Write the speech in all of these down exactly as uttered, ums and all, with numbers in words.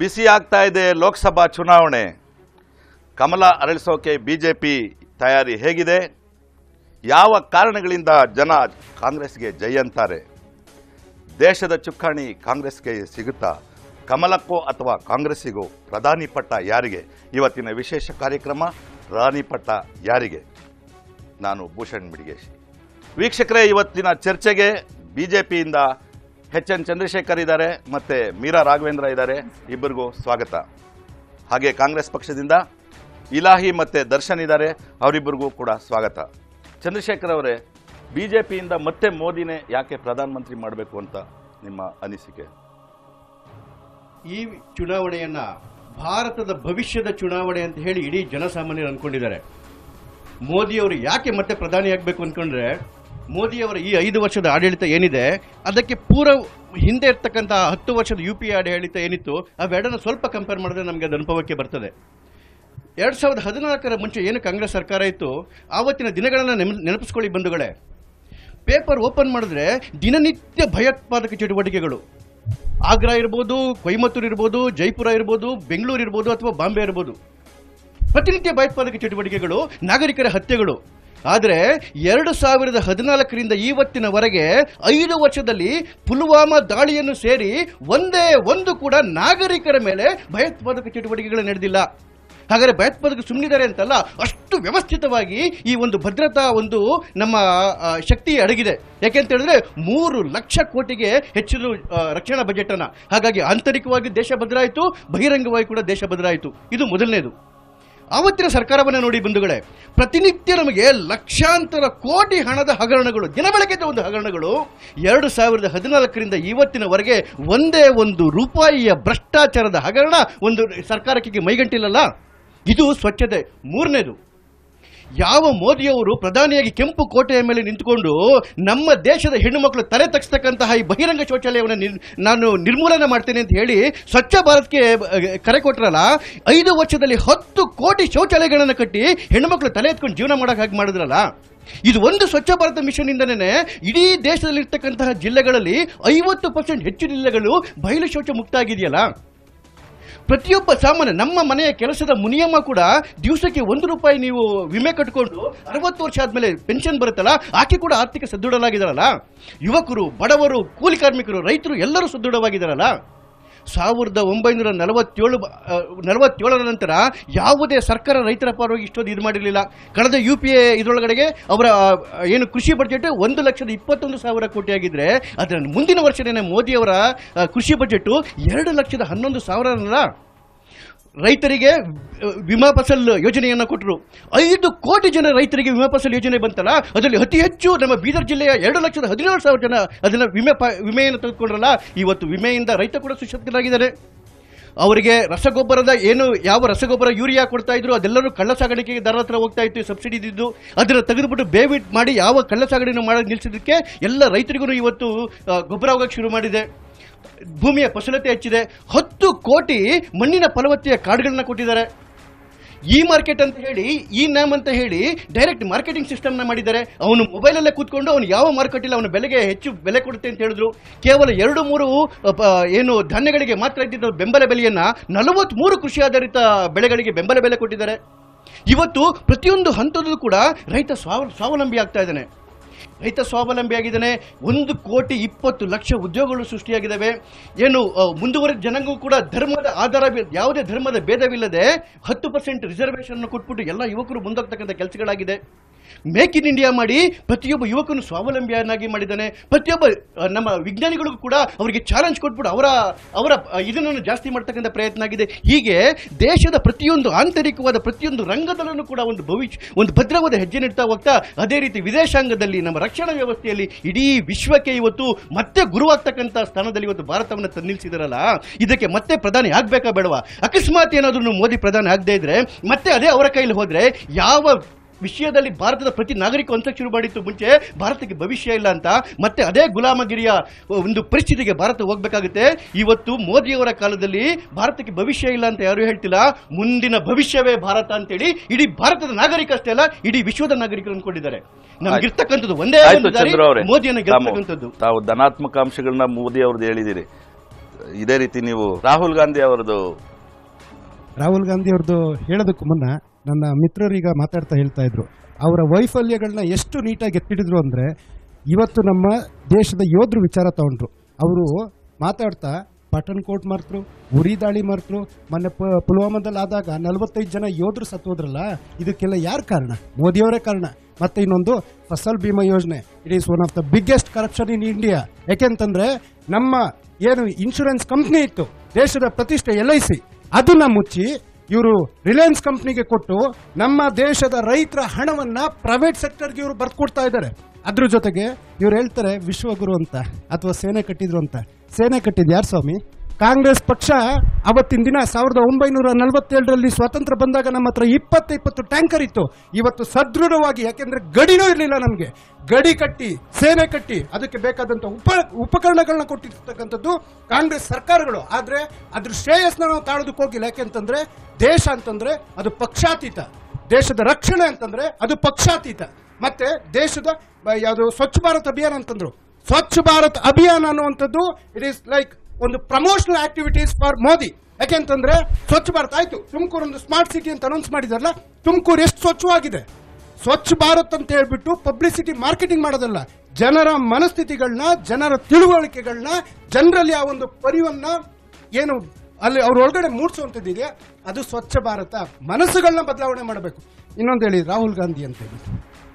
ಬಿಸಿ ಆಗ್ತಾ ಇದೆ ಲೋಕಸಭಾ ಚುನಾವಣೆ. ಕಮಲ ಅರಳಿಸೋಕೆ ಬಿಜೆಪಿ ತಯಾರಿ ಹೇಗಿದೆ? ಯಾವ ಕಾರಣಗಳಿಂದ ಜನ ಕಾಂಗ್ರೆಸ್ಗೆ ಜೈ ಅಂತಾರೆ? ದೇಶದ ಚುಕ್ಕಾಣಿ ಕಾಂಗ್ರೆಸ್ಗೆ ಸಿಗುತ್ತಾ? ಕಮಲಕ್ಕೋ ಅಥವಾ ಕಾಂಗ್ರೆಸ್ಸಿಗೋ ಪ್ರಧಾನಿ ಪಟ್ಟ ಯಾರಿಗೆ? ಇವತ್ತಿನ ವಿಶೇಷ ಕಾರ್ಯಕ್ರಮ ರಾಣಿ ಪಟ್ಟ ಯಾರಿಗೆ. ನಾನು ಭೂಷಣ್ ಮಿಡಿಗೇಶಿ. ವೀಕ್ಷಕರೇ, ಇವತ್ತಿನ ಚರ್ಚೆಗೆ ಬಿಜೆಪಿಯಿಂದ ಎಚ್ ಎನ್ ಚಂದ್ರಶೇಖರ್ ಇದ್ದಾರೆ ಮತ್ತು ಮೀರಾ ರಾಘವೇಂದ್ರ ಇದ್ದಾರೆ. ಇಬ್ಬರಿಗೂ ಸ್ವಾಗತ. ಹಾಗೆ ಕಾಂಗ್ರೆಸ್ ಪಕ್ಷದಿಂದ ಇಲಾಹಿ ಮತ್ತು ದರ್ಶನ್ ಇದ್ದಾರೆ, ಅವರಿಬ್ಬರಿಗೂ ಕೂಡ ಸ್ವಾಗತ. ಚಂದ್ರಶೇಖರ್ ಅವರೇ, ಬಿಜೆಪಿಯಿಂದ ಮತ್ತೆ ಮೋದಿನೇ ಯಾಕೆ ಪ್ರಧಾನಮಂತ್ರಿ ಮಾಡಬೇಕು ಅಂತ ನಿಮ್ಮ ಅನಿಸಿಕೆ? ಈ ಚುನಾವಣೆಯನ್ನ ಭಾರತದ ಭವಿಷ್ಯದ ಚುನಾವಣೆ ಅಂತ ಹೇಳಿ ಇಡೀ ಜನಸಾಮಾನ್ಯರು ಅಂದ್ಕೊಂಡಿದ್ದಾರೆ. ಮೋದಿಯವರು ಯಾಕೆ ಮತ್ತೆ ಪ್ರಧಾನಿ ಆಗಬೇಕು ಅಂದ್ಕೊಂಡ್ರೆ, ಮೋದಿಯವರ ಈ ಐದು ವರ್ಷದ ಆಡಳಿತ ಏನಿದೆ ಅದಕ್ಕೆ ಪೂರ ಹಿಂದೆ ಇರ್ತಕ್ಕಂಥ ಹತ್ತು ವರ್ಷದ ಯು ಪಿ ಎ ಆಡಳಿತ ಏನಿತ್ತು ಅವೆರಡನ್ನು ಸ್ವಲ್ಪ ಕಂಪೇರ್ ಮಾಡಿದ್ರೆ ನಮಗೆ ಅದು ಅನುಭವಕ್ಕೆ ಬರ್ತದೆ. ಎರಡು ಸಾವಿರದ ಹದಿನಾಲ್ಕರ ಮುಂಚೆ ಏನು ಕಾಂಗ್ರೆಸ್ ಸರ್ಕಾರ ಇತ್ತು, ಆವತ್ತಿನ ದಿನಗಳನ್ನು ನೆನಪಿಸ್ಕೊಳ್ಳಿ ಬಂಧುಗಳೇ. ಪೇಪರ್ ಓಪನ್ ಮಾಡಿದ್ರೆ ದಿನನಿತ್ಯ ಭಯೋತ್ಪಾದಕ ಚಟುವಟಿಕೆಗಳು. ಆಗ್ರಾ ಇರ್ಬೋದು, ಕೊಯಮತ್ತೂರು ಇರ್ಬೋದು, ಜೈಪುರ ಇರ್ಬೋದು, ಬೆಂಗಳೂರು ಇರ್ಬೋದು ಅಥವಾ ಬಾಂಬೆ ಇರ್ಬೋದು, ಪ್ರತಿನಿತ್ಯ ಭಯೋತ್ಪಾದಕ ಚಟುವಟಿಕೆಗಳು, ನಾಗರಿಕರ ಹತ್ಯೆಗಳು. ಆದರೆ ಎರಡು ಸಾವಿರದ ಹದಿನಾಲ್ಕರಿಂದ ಇವತ್ತಿನವರೆಗೆ ಐದು ವರ್ಷದಲ್ಲಿ ಪುಲ್ವಾಮಾ ದಾಳಿಯನ್ನು ಸೇರಿ ಒಂದೇ ಒಂದು ಕೂಡ ನಾಗರಿಕರ ಮೇಲೆ ಭಯೋತ್ಪಾದಕ ಚಟುವಟಿಕೆಗಳು ನಡೆದಿಲ್ಲ. ಹಾಗಾದರೆ ಭಯೋತ್ಪಾದಕ ಸುಮ್ಮನಿದ್ದಾರೆ ಅಂತಲ್ಲ, ಅಷ್ಟು ವ್ಯವಸ್ಥಿತವಾಗಿ ಈ ಒಂದು ಭದ್ರತಾ ಒಂದು ನಮ್ಮ ಶಕ್ತಿ ಅಡಗಿದೆ. ಯಾಕೆಂತ ಹೇಳಿದ್ರೆ ಮೂರು ಲಕ್ಷ ಕೋಟಿಗೆ ಹೆಚ್ಚಿನ ರಕ್ಷಣಾ ಬಜೆಟ್ ಅನ್ನ. ಹಾಗಾಗಿ ಆಂತರಿಕವಾಗಿ ದೇಶ ಬದಲಾಯಿತು, ಬಹಿರಂಗವಾಗಿ ಕೂಡ ದೇಶ ಬದಲಾಯಿತು. ಇದು ಮೊದಲನೇದು. ಆವತ್ತಿನ ಸರ್ಕಾರವನ್ನು ನೋಡಿ ಬಂಧುಗಳೇ, ಪ್ರತಿನಿತ್ಯ ನಮಗೆ ಲಕ್ಷಾಂತರ ಕೋಟಿ ಹಣದ ಹಗರಣಗಳು, ದಿನಬಳಕೆದ ಒಂದು ಹಗರಣಗಳು. ಎರಡು ಸಾವಿರದ ಹದಿನಾಲ್ಕರಿಂದ ಇವತ್ತಿನವರೆಗೆ ಒಂದೇ ಒಂದು ರೂಪಾಯಿಯ ಭ್ರಷ್ಟಾಚಾರದ ಹಗರಣ ಒಂದು ಸರ್ಕಾರಕ್ಕೆ ಮೈಗಂಟಿಲ್ಲಲ್ಲ. ಇದು ಸ್ವಚ್ಛತೆ. ಮೂರನೇದು, ಯಾವ ಮೋದಿಯವರು ಪ್ರಧಾನಿಯಾಗಿ ಕೆಂಪು ಕೋಟೆಯ ಮೇಲೆ ನಿಂತುಕೊಂಡು ನಮ್ಮ ದೇಶದ ಹೆಣ್ಣು ಮಕ್ಕಳು ತಲೆ ತಗ್ಸ್ತಕ್ಕಂತಹ ಈ ಬಹಿರಂಗ ಶೌಚಾಲಯವನ್ನು ನಾನು ನಿರ್ಮೂಲನೆ ಮಾಡ್ತೇನೆ ಅಂತ ಹೇಳಿ ಸ್ವಚ್ಛ ಭಾರತ್ಗೆ ಕರೆ ಕೊಟ್ಟರಲ್ಲ, ಐದು ವರ್ಷದಲ್ಲಿ ಹತ್ತು ಕೋಟಿ ಶೌಚಾಲಯಗಳನ್ನು ಕಟ್ಟಿ ಹೆಣ್ಣು ಮಕ್ಕಳು ತಲೆ ಎತ್ಕೊಂಡು ಜೀವನ ಮಾಡೋಕೆ ಹಾಗೆ ಮಾಡಿದ್ರಲ್ಲ. ಇದು ಒಂದು ಸ್ವಚ್ಛ ಭಾರತ ಮಿಷನ್ ಇಂದನೇ ಇಡೀ ದೇಶದಲ್ಲಿರ್ತಕ್ಕಂತಹ ಜಿಲ್ಲೆಗಳಲ್ಲಿ ಐವತ್ತು ಪರ್ಸೆಂಟ್ ಹೆಚ್ಚು ಜಿಲ್ಲೆಗಳು ಬಯಲು ಶೌಚ ಮುಕ್ತ ಆಗಿದೆಯಲ್ಲ. ಪ್ರತಿಯೊಬ್ಬ ಸಾಮಾನ್ಯ ನಮ್ಮ ಮನೆಯ ಕೆಲಸದ ಮುನಿಯಮ್ಮ ಕೂಡ ದಿವಸಕ್ಕೆ ಒಂದು ರೂಪಾಯಿ ನೀವು ವಿಮೆ ಕಟ್ಕೊಂಡು ಅರವತ್ತು ವರ್ಷ ಆದ್ಮೇಲೆ ಪೆನ್ಷನ್ ಬರುತ್ತಲ್ಲ, ಆಕೆ ಕೂಡ ಆರ್ಥಿಕ ಸದೃಢರಾಗಿದ್ದಾರಲ್ಲ. ಯುವಕರು, ಬಡವರು, ಕೂಲಿ ಕಾರ್ಮಿಕರು, ರೈತರು ಎಲ್ಲರೂ ಸದೃಢವಾಗಿದ್ದಾರಲ್ಲ. ಸಾವಿರದ ಒಂಬೈನೂರ ನಲವತ್ತೇಳು ನಲವತ್ತೇಳರ ನಂತರ ಯಾವುದೇ ಸರ್ಕಾರ ರೈತರ ಪರವಾಗಿ ಇಷ್ಟೊಂದು ಇದು ಮಾಡಿರಲಿಲ್ಲ. ಕಳೆದ ಯು ಪಿ ಎ ಇದರೊಳಗಡೆಗೆ ಅವರ ಏನು ಕೃಷಿ ಬಜೆಟ್ ಒಂದು ಲಕ್ಷದ ಇಪ್ಪತ್ತೊಂದು ಸಾವಿರ ಕೋಟಿ ಆಗಿದ್ರೆ, ಅದರ ಮುಂದಿನ ವರ್ಷನೇ ಮೋದಿಯವರ ಕೃಷಿ ಬಜೆಟ್ ಎರಡು ಲಕ್ಷದ ಹನ್ನೊಂದು ಸಾವಿರ. ರೈತರಿಗೆ ವಿಮಾ ಫಸಲ್ ಯೋಜನೆಯನ್ನು ಕೊಟ್ಟರು. ಐದು ಕೋಟಿ ಜನ ರೈತರಿಗೆ ವಿಮಾ ಫಸಲ್ ಯೋಜನೆ ಬಂತಲ್ಲ, ಅದರಲ್ಲಿ ಅತಿ ಹೆಚ್ಚು ನಮ್ಮ ಬೀದರ್ ಜಿಲ್ಲೆಯ ಎರಡು ಲಕ್ಷದ ಹದಿನೇಳು ಸಾವಿರ ಜನ ಅದನ್ನು ವಿಮೆ ವಿಮೆಯನ್ನು ತೆಗೆದುಕೊಂಡ್ರಲ್ಲ. ಇವತ್ತು ವಿಮೆಯಿಂದ ರೈತ ಕೂಡ ಸುಶಕ್ತರಾಗಿದ್ದಾರೆ. ಅವರಿಗೆ ರಸಗೊಬ್ಬರದ ಏನು ಯಾವ ರಸಗೊಬ್ಬರ ಯೂರಿಯಾ ಕೊಡ್ತಾ ಇದ್ರು ಅದೆಲ್ಲರೂ ಕಳ್ಳ ಸಾಗಾಣಿಕೆಗೆ ದರ ಹತ್ರ ಹೋಗ್ತಾ ಇತ್ತು, ಸಬ್ಸಿಡಿ ಇದ್ದು ಅದನ್ನು ತೆಗೆದುಬಿಟ್ಟು ಬೇವಿಟ್ ಮಾಡಿ ಯಾವ ಕಳ್ಳ ಸಾಗಣೆ ಮಾಡೋದು ನಿಲ್ಲಿಸೋದಕ್ಕೆ ಎಲ್ಲ ರೈತರಿಗೂ ಇವತ್ತು ಗೊಬ್ಬರ ಹೋಗಕ್ಕೆ ಶುರು ಮಾಡಿದೆ. ಭೂಮಿಯ ಫಸಲತೆ ಹೆಚ್ಚಿದೆ. ಹತ್ತು ಕೋಟಿ ಮಣ್ಣಿನ ಫಲವತ್ತೆಯ ಕಾರ್ಡ್ಗಳನ್ನ ಕೊಟ್ಟಿದ್ದಾರೆ. ಇ ಮಾರ್ಕೆಟ್ ಅಂತ ಹೇಳಿ, ಇ ನ್ಯಾಮ್ ಅಂತ ಹೇಳಿ ಡೈರೆಕ್ಟ್ ಮಾರ್ಕೆಟಿಂಗ್ ಸಿಸ್ಟಮ್ನ ಮಾಡಿದ್ದಾರೆ. ಅವನು ಮೊಬೈಲಲ್ಲೇ ಕೂತ್ಕೊಂಡು ಅವನು ಯಾವ ಮಾರ್ಕೆಟ್ ಇಲ್ಲ, ಅವನ ಬೆಲೆಗೆ ಹೆಚ್ಚು ಬೆಲೆ ಕೊಡುತ್ತೆ ಅಂತ ಹೇಳಿದ್ರು. ಕೇವಲ ಎರಡು ಮೂರು ಏನು ಧಾನ್ಯಗಳಿಗೆ ಮಾತ್ರ ಇದ್ದಿದ್ದ ಬೆಂಬಲ ಬೆಲೆಯನ್ನ ನಲವತ್ಮೂರು ಕೃಷಿ ಆಧಾರಿತ ಬೆಳೆಗಳಿಗೆ ಬೆಂಬಲ ಬೆಲೆ ಕೊಟ್ಟಿದ್ದಾರೆ. ಇವತ್ತು ಪ್ರತಿಯೊಂದು ಹಂತದಲ್ಲೂ ಕೂಡ ರೈತ ಸ್ವಾವ ಸ್ವಾವಲಂಬಿ ಆಗ್ತಾ ಇದ್ದಾನೆ. ರೈತ ಸ್ವಾವಲಂಬಿಯಾಗಿದ್ದಾನೆ. ಒಂದು ಕೋಟಿ ಇಪ್ಪತ್ತು ಲಕ್ಷ ಉದ್ಯೋಗಗಳು ಸೃಷ್ಟಿಯಾಗಿದ್ದಾವೆ. ಏನು ಮುಂದುವರೆದ ಜನಾಂಗವೂ ಕೂಡ ಧರ್ಮದ ಆಧಾರ, ಯಾವುದೇ ಧರ್ಮದ ಭೇದವಿಲ್ಲದೆ ಹತ್ತು ಪರ್ಸೆಂಟ್ ರಿಸರ್ವೇಷನ್ ಕೊಟ್ಬಿಟ್ಟು ಎಲ್ಲ ಯುವಕರು ಮುಂದೋಗ್ತಕ್ಕಂಥ ಕೆಲಸಗಳಾಗಿದೆ. ಮೇಕ್ ಇನ್ ಇಂಡಿಯಾ ಮಾಡಿ ಪ್ರತಿಯೊಬ್ಬ ಯುವಕನು ಸ್ವಾವಲಂಬಿಯನ್ನಾಗಿ ಮಾಡಿದ್ದಾನೆ. ಪ್ರತಿಯೊಬ್ಬ ನಮ್ಮ ವಿಜ್ಞಾನಿಗಳಿಗೂ ಕೂಡ ಅವರಿಗೆ ಚಾಲೆಂಜ್ ಕೊಟ್ಬಿಟ್ಟು ಅವರ ಅವರ ಇದನ್ನು ಜಾಸ್ತಿ ಮಾಡ್ತಕ್ಕಂಥ ಪ್ರಯತ್ನ ಆಗಿದೆ. ಹೀಗೆ ದೇಶದ ಪ್ರತಿಯೊಂದು ಆಂತರಿಕವಾದ ಪ್ರತಿಯೊಂದು ರಂಗದಲ್ಲೂ ಕೂಡ ಒಂದು ಭವಿಷ್ಯ ಒಂದು ಭದ್ರವಾದ ಹೆಜ್ಜೆ ನೀಡ್ತಾ ಹೋಗ್ತಾ, ಅದೇ ರೀತಿ ವಿದೇಶಾಂಗದಲ್ಲಿ ನಮ್ಮ ರಕ್ಷಣಾ ವ್ಯವಸ್ಥೆಯಲ್ಲಿ ಇಡೀ ವಿಶ್ವಕ್ಕೆ ಇವತ್ತು ಮತ್ತೆ ಗುರುವಾಗ್ತಕ್ಕಂಥ ಸ್ಥಾನದಲ್ಲಿ ಇವತ್ತು ಭಾರತವನ್ನು ತಂದು ನಿಲ್ಲಿಸಿದಾರಲ್ಲ. ಇದಕ್ಕೆ ಮತ್ತೆ ಪ್ರಧಾನಿ ಆಗ್ಬೇಕಾ ಬೇಡವಾ? ಅಕಸ್ಮಾತ್ ಏನಾದರೂ ಮೋದಿ ಪ್ರಧಾನಿ ಆಗದೇ ಇದ್ರೆ ಮತ್ತೆ ಅದೇ ಅವರ ಕೈಲಿ ಹೋದ್ರೆ ಯಾವ ವಿಷಯದಲ್ಲಿ ಭಾರತದ ಪ್ರತಿ ನಾಗರಿಕ ಅಂತ ಶುರು ಮಾಡಿತ್ತು ಮುಂಚೆ ಭಾರತಕ್ಕೆ ಭವಿಷ್ಯ ಇಲ್ಲ ಅಂತ, ಮತ್ತೆ ಅದೇ ಗುಲಾಮಗಿರಿಯ ಒಂದು ಪರಿಸ್ಥಿತಿಗೆ ಭಾರತ ಹೋಗಬೇಕಾಗುತ್ತೆ. ಇವತ್ತು ಮೋದಿಯವರ ಕಾಲದಲ್ಲಿ ಭಾರತಕ್ಕೆ ಭವಿಷ್ಯ ಇಲ್ಲ ಅಂತ ಯಾರು ಹೇಳ್ತಿಲ್ಲ, ಮುಂದಿನ ಭವಿಷ್ಯವೇ ಭಾರತ ಅಂತೇಳಿ ಇಡೀ ಭಾರತದ ನಾಗರಿಕ ಅಷ್ಟೇ ಅಲ್ಲ, ಇಡೀ ವಿಶ್ವದ ನಾಗರಿಕರು ಅಂದ್ಕೊಂಡಿದ್ದಾರೆ. ನಮಗಿರ್ತಕ್ಕಂಥದ್ದು ಒಂದೇ ಮೋದಿಯನ್ನು ಗೆಲ್ಲತಕ್ಕಂಥದ್ದು. ತಾವು ಧನಾತ್ಮಕ ಅಂಶಗಳನ್ನ ಮೋದಿ ಅವ್ರದ್ದು ಹೇಳಿದಿರಿ. ಇದೇ ರೀತಿ ನೀವು ರಾಹುಲ್ ಗಾಂಧಿ ಅವರದು ರಾಹುಲ್ ಗಾಂಧಿ ಅವ್ರದ್ದು ಹೇಳೋದಕ್ಕೂ ಮುನ್ನ ನನ್ನ ಮಿತ್ರರೀಗ ಮಾತಾಡ್ತಾ ಹೇಳ್ತಾ ಇದ್ರು ಅವರ ವೈಫಲ್ಯಗಳನ್ನ ಎಷ್ಟು ನೀಟಾಗಿ ಎತ್ತಿಡಿದ್ರು ಅಂದರೆ ಇವತ್ತು ನಮ್ಮ ದೇಶದ ಯೋಧರು ವಿಚಾರ ತಗೊಂಡ್ರು. ಅವರು ಮಾತಾಡ್ತಾ ಪಠಾಣ್ಕೋಟ್ ಮರ್ತರು, ಉರಿ ದಾಳಿ ಮರ್ತರು, ಮೊನ್ನೆ ಪುಲ್ವಾಮಾದಲ್ಲಿ ಆದಾಗ ನಲವತ್ತೈದು ಜನ ಯೋಧರು ಸತ್ತೋದ್ರಲ್ಲ, ಇದಕ್ಕೆಲ್ಲ ಯಾರು ಕಾರಣ? ಮೋದಿಯವರೇ ಕಾರಣ. ಮತ್ತೆ ಇನ್ನೊಂದು ಫಸಲ್ ಬಿಮಾ ಯೋಜನೆ, it is one of the biggest corruption in India. ಯಾಕೆಂತಂದ್ರೆ ನಮ್ಮ ಏನು ಇನ್ಶೂರೆನ್ಸ್ ಕಂಪ್ನಿ ಇತ್ತು, ದೇಶದ ಪ್ರತಿಷ್ಠೆ ಎಲ್ ಐ ಸಿ, ಅದನ್ನ ಮುಚ್ಚಿ ಇವರು ರಿಲಯನ್ಸ್ ಕಂಪ್ನಿಗೆ ಕೊಟ್ಟು ನಮ್ಮ ದೇಶದ ರೈತರ ಹಣವನ್ನ ಪ್ರೈವೇಟ್ ಸೆಕ್ಟರ್ಗೆ ಇವರು ಬರ್ಕೊಡ್ತಾ ಇದ್ದಾರೆ. ಅದ್ರ ಜೊತೆಗೆ ಇವ್ರು ಹೇಳ್ತಾರೆ ವಿಶ್ವಗುರು ಅಂತ ಅಥವಾ ಸೇನೆ ಕಟ್ಟಿದ್ರು ಅಂತ. ಸೇನೆ ಕಟ್ಟಿದ್ ಯಾರು ಸ್ವಾಮಿ? ಕಾಂಗ್ರೆಸ್ ಪಕ್ಷ. ಅವತ್ತಿನ ದಿನ ಸಾವಿರದ ಒಂಬೈನೂರ ನಲವತ್ತೇಳರಲ್ಲಿ ಸ್ವಾತಂತ್ರ್ಯ ಬಂದಾಗ ನಮ್ಮ ಹತ್ರ ಇಪ್ಪತ್ತು ಇಪ್ಪತ್ತು ಟ್ಯಾಂಕರ್ ಇತ್ತು. ಇವತ್ತು ಸದೃಢವಾಗಿ, ಯಾಕೆಂದ್ರೆ ಗಡಿನೂ ಇರಲಿಲ್ಲ ನಮಗೆ, ಗಡಿ ಕಟ್ಟಿ ಸೇನೆ ಕಟ್ಟಿ ಅದಕ್ಕೆ ಬೇಕಾದಂತ ಉಪ ಉಪಕರಣಗಳನ್ನ ಕೊಟ್ಟಿರ್ತಕ್ಕಂಥದ್ದು ಕಾಂಗ್ರೆಸ್ ಸರ್ಕಾರಗಳು. ಆದ್ರೆ ಅದ್ರ ಶ್ರೇಯಸ್ನ ನಾವು ತಾಳೋದಕ್ಕೆ ಹೋಗಿಲ್ಲ. ಯಾಕೆಂತಂದ್ರೆ ದೇಶ ಅಂತಂದ್ರೆ ಅದು ಪಕ್ಷಾತೀತ, ದೇಶದ ರಕ್ಷಣೆ ಅಂತಂದ್ರೆ ಅದು ಪಕ್ಷಾತೀತ. ಮತ್ತೆ ದೇಶದ ಯಾವುದು ಸ್ವಚ್ಛ ಭಾರತ್ ಅಭಿಯಾನ ಅಂತಂದ್ರು, ಸ್ವಚ್ಛ ಭಾರತ್ ಅಭಿಯಾನ ಅನ್ನುವಂಥದ್ದು ಇಟ್ ಈಸ್ ಲೈಕ್ ಒಂದು ಪ್ರಮೋಷನಲ್ ಆಕ್ಟಿವಿಟೀಸ್ ಫಾರ್ ಮೋದಿ. ಯಾಕೆಂತಂದ್ರೆ ಸ್ವಚ್ಛ ಭಾರತ್ ಆಯ್ತು, ತುಮಕೂರು ಒಂದು ಸ್ಮಾರ್ಟ್ ಸಿಟಿ ಅಂತ ಅನೌನ್ಸ್ ಮಾಡಿದಾರಲ್ಲ, ತುಮಕೂರು ಎಷ್ಟು ಸ್ವಚ್ಛವಾಗಿದೆ. ಸ್ವಚ್ಛ ಭಾರತ್ ಅಂತ ಹೇಳ್ಬಿಟ್ಟು ಪಬ್ಲಿಸಿಟಿ ಮಾರ್ಕೆಟಿಂಗ್ ಮಾಡೋದಲ್ಲ, ಜನರ ಮನಸ್ಥಿತಿಗಳನ್ನ, ಜನರ ತಿಳುವಳಿಕೆಗಳನ್ನ, ಜನರಲ್ಲಿ ಆ ಒಂದು ಪರಿವನ್ನ ಏನು ಅಲ್ಲಿ ಅವ್ರ ಒಳಗಡೆ ಮೂಡಿಸುವಂಥದ್ದಿದೆ, ಅದು ಸ್ವಚ್ಛ ಭಾರತ. ಮನಸ್ಸುಗಳನ್ನ ಬದಲಾವಣೆ ಮಾಡಬೇಕು. ಇನ್ನೊಂದು ಹೇಳಿ ರಾಹುಲ್ ಗಾಂಧಿ ಅಂತ ಹೇಳಿ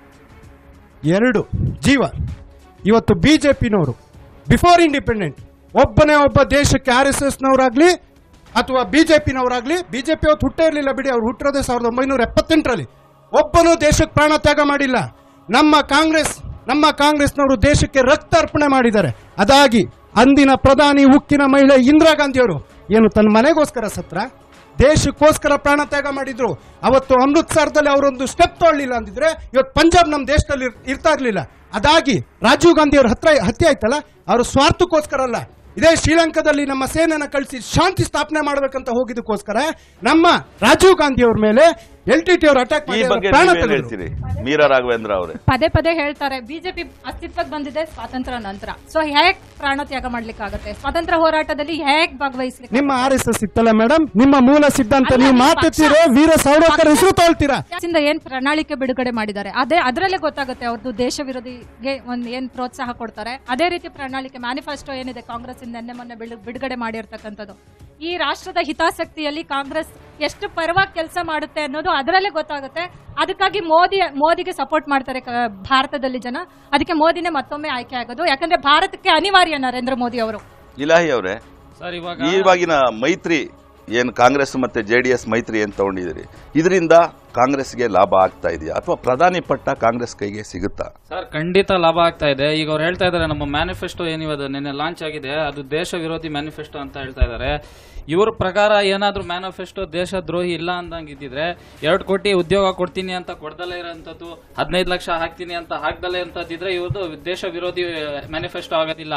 ಎರಡು ಜೀವ. ಇವತ್ತು ಬಿಜೆಪಿನವರು ಬಿಫೋರ್ ಇಂಡಿಪೆಂಡೆಂಟ್ ಒಬ್ಬನೇ ಒಬ್ಬ ದೇಶಕ್ಕೆ ಆರ್ ಎಸ್ ಎಸ್ ನವರಾಗ್ಲಿ ಅಥವಾ ಬಿಜೆಪಿನವರಾಗ್ಲಿ, ಬಿಜೆಪಿ ಅವತ್ತು ಹುಟ್ಟೇ ಇರಲಿಲ್ಲ ಬಿಡಿ, ಅವ್ರು ಹುಟ್ಟಿರೋದೇ ಸಾವಿರದ ಒಂಬೈನೂರ ಎಪ್ಪತ್ತೆಂಟರಲ್ಲಿ, ಒಬ್ಬನೂ ದೇಶಕ್ಕೆ ಪ್ರಾಣ ತ್ಯಾಗ ಮಾಡಿಲ್ಲ. ನಮ್ಮ ಕಾಂಗ್ರೆಸ್ ನಮ್ಮ ಕಾಂಗ್ರೆಸ್ನವರು ದೇಶಕ್ಕೆ ರಕ್ತ ಅರ್ಪಣೆ ಮಾಡಿದ್ದಾರೆ. ಅದಾಗಿ ಅಂದಿನ ಪ್ರಧಾನಿ ಉಕ್ಕಿನ ಮಹಿಳೆ ಇಂದಿರಾ ಗಾಂಧಿ ಅವರು ಏನು ತನ್ನ ಮನೆಗೋಸ್ಕರ ಸತ್ರ, ದೇಶಕ್ಕೋಸ್ಕರ ಪ್ರಾಣ ತ್ಯಾಗ ಮಾಡಿದ್ರು. ಅವತ್ತು ಅಮೃತ್ಸರದಲ್ಲಿ ಅವರೊಂದು ಸ್ಟೆಪ್ ತೊಗೊಳ್ಳಿಲ್ಲ ಅಂದಿದ್ರೆ ಇವತ್ತು ಪಂಜಾಬ್ ನಮ್ಮ ದೇಶದಲ್ಲಿ ಇರ್ತಾ ಇರ್ಲಿಲ್ಲ. ಅದಾಗಿ ರಾಜೀವ್ ಗಾಂಧಿ ಅವ್ರ ಹತ್ರ ಹತ್ಯೆ ಆಯ್ತಲ್ಲ, ಅವರು ಸ್ವಾರ್ಥಕ್ಕೋಸ್ಕರ ಅಲ್ಲ, ಇದೇ ಶ್ರೀಲಂಕಾದಲ್ಲಿ ನಮ್ಮ ಸೇನೆನ ಕಳಿಸಿ ಶಾಂತಿ ಸ್ಥಾಪನೆ ಮಾಡಬೇಕಂತ ಹೋಗಿದ್ದಕ್ಕೋಸ್ಕರ ನಮ್ಮ ರಾಜೀವ್ ಗಾಂಧಿ ಅವ್ರ ಮೇಲೆ ಎಲ್ ಟಿ ಟಿ ಅವರು ಅಟ್ಯಾಕ್ ಮಾಡಿ ಪ್ರಾಣ ತೆಗೆದ್ರು. ಮೀರಾ ರಾಘವೇಂದ್ರ ಅವರೇ ಪದೇ ಪದೇ ಹೇಳ್ತಾರೆ ಬಿಜೆಪಿ ಅಸ್ತಿತ್ವಕ್ಕೆ ಬಂದಿದೆ ಸ್ವಾತಂತ್ರ್ಯ ನಂತರ. ಸೊ ಹೇಗ್ ಪ್ರಾಣ ತ್ಯಾಗ ಮಾಡ್ಲಿಕ್ಕೆ ಆಗುತ್ತೆ? ಸ್ವಾತಂತ್ರ್ಯ ಹೋರಾಟದಲ್ಲಿ ಹೇಗ್ ಭಾಗವಹಿಸ್ಲಿಕ್ಕೆ? ನಿಮ್ಮ ಆರ್ ಎಸ್ ಎಸ್ ಇತ್ತಲ್ಲ ಮೇಡಮ್, ನಿಮ್ಮ ಮೂಲ ಸಿದ್ಧಾಂತ ನೀವು ಮಾತಾಡ್ತೀರೋ, ವೀರ ಸಾವರ್ಕರ್ ಹೆಸರು ತಗೊಳ್ತೀರಾ? ಏನ್ ಪ್ರಣಾಳಿಕೆ ಬಿಡುಗಡೆ ಮಾಡಿದ್ದಾರೆ, ಅದೇ ಅದರಲ್ಲೇ ಗೊತ್ತಾಗುತ್ತೆ ಅವ್ರದ್ದು ದೇಶ ವಿರೋಧಿಗೆ ಒಂದ್ ಏನ್ ಪ್ರೋತ್ಸಾಹ ಕೊಡ್ತಾರೆ. ಅದೇ ರೀತಿ ಪ್ರಣಾಳಿಕೆ ಮ್ಯಾನಿಫೆಸ್ಟೋ ಏನಿದೆ ಕಾಂಗ್ರೆಸ್ ನಿನ್ನೆ ಮೊನ್ನೆ ಬಿಡುಗಡೆ ಮಾಡಿರ್ತಕ್ಕಂಥದ್ದು, ಈ ರಾಷ್ಟ್ರದ ಹಿತಾಸಕ್ತಿಯಲ್ಲಿ ಕಾಂಗ್ರೆಸ್ ಎಷ್ಟು ಪರವಾಗಿ ಕೆಲಸ ಮಾಡುತ್ತೆ ಅನ್ನೋದು ಅದರಲ್ಲೇ ಗೊತ್ತಾಗುತ್ತೆ. ಅದಕ್ಕಾಗಿ ಮೋದಿ ಮೋದಿಗೆ ಸಪೋರ್ಟ್ ಮಾಡ್ತಾರೆ ಭಾರತದಲ್ಲಿ ಜನ. ಅದಕ್ಕೆ ಮೋದಿನೇ ಮತ್ತೊಮ್ಮೆ ಆಯ್ಕೆ ಆಗೋದು, ಯಾಕಂದ್ರೆ ಭಾರತಕ್ಕೆ ಅನಿವಾರ್ಯ ನರೇಂದ್ರ ಮೋದಿ ಅವರು. ಇಲಾಹಿ ಅವರೇ, ಇವಾಗಿನ ಮೈತ್ರಿ ಏನು ಕಾಂಗ್ರೆಸ್ ಮತ್ತೆ ಜೆ ಡಿ ಎಸ್ ಮೈತ್ರಿ ಏನು ತಗೊಂಡಿದ್ದೀರಿ, ಇದರಿಂದ ಕಾಂಗ್ರೆಸ್ಗೆ ಲಾಭ ಆಗ್ತಾ ಇದೆಯಾ ಅಥವಾ ಪ್ರಧಾನಿ ಪಟ್ಟ ಕಾಂಗ್ರೆಸ್ ಕೈಗೆ ಸಿಗುತ್ತಾ? ಸರ್, ಖಂಡಿತ ಲಾಭ ಆಗ್ತಾ ಇದೆ. ಈಗ ಅವ್ರು ಹೇಳ್ತಾ ಇದ್ದಾರೆ ನಮ್ಮ ಮ್ಯಾನಿಫೆಸ್ಟೋ ಏನಿದೆ ನಿನ್ನೆ ಲಾಂಚ್ ಆಗಿದೆ ಅದು ದೇಶ ವಿರೋಧಿ ಮ್ಯಾನಿಫೆಸ್ಟೋ ಅಂತ ಹೇಳ್ತಾ ಇದ್ದಾರೆ. ಇವ್ರ ಪ್ರಕಾರ ಏನಾದ್ರೂ ಮ್ಯಾನಿಫೆಸ್ಟೋ ದೇಶ ದ್ರೋಹಿ ಇಲ್ಲ ಅಂದಂಗೆ ಇದ್ದಿದ್ರೆ ಎರಡು ಕೋಟಿ ಉದ್ಯೋಗ ಕೊಡ್ತೀನಿ ಅಂತ ಕೊಡ್ದಲೇ ಇರೋಂಥದ್ದು, ಹದಿನೈದು ಲಕ್ಷ ಹಾಕ್ತೀನಿ ಅಂತ ಹಾಕ್ದಲೇ ಅಂತದಿದ್ರೆ ಇವ್ರದ್ದು ದೇಶ ವಿರೋಧಿ ಮ್ಯಾನಿಫೆಸ್ಟೋ ಆಗೋದಿಲ್ಲ.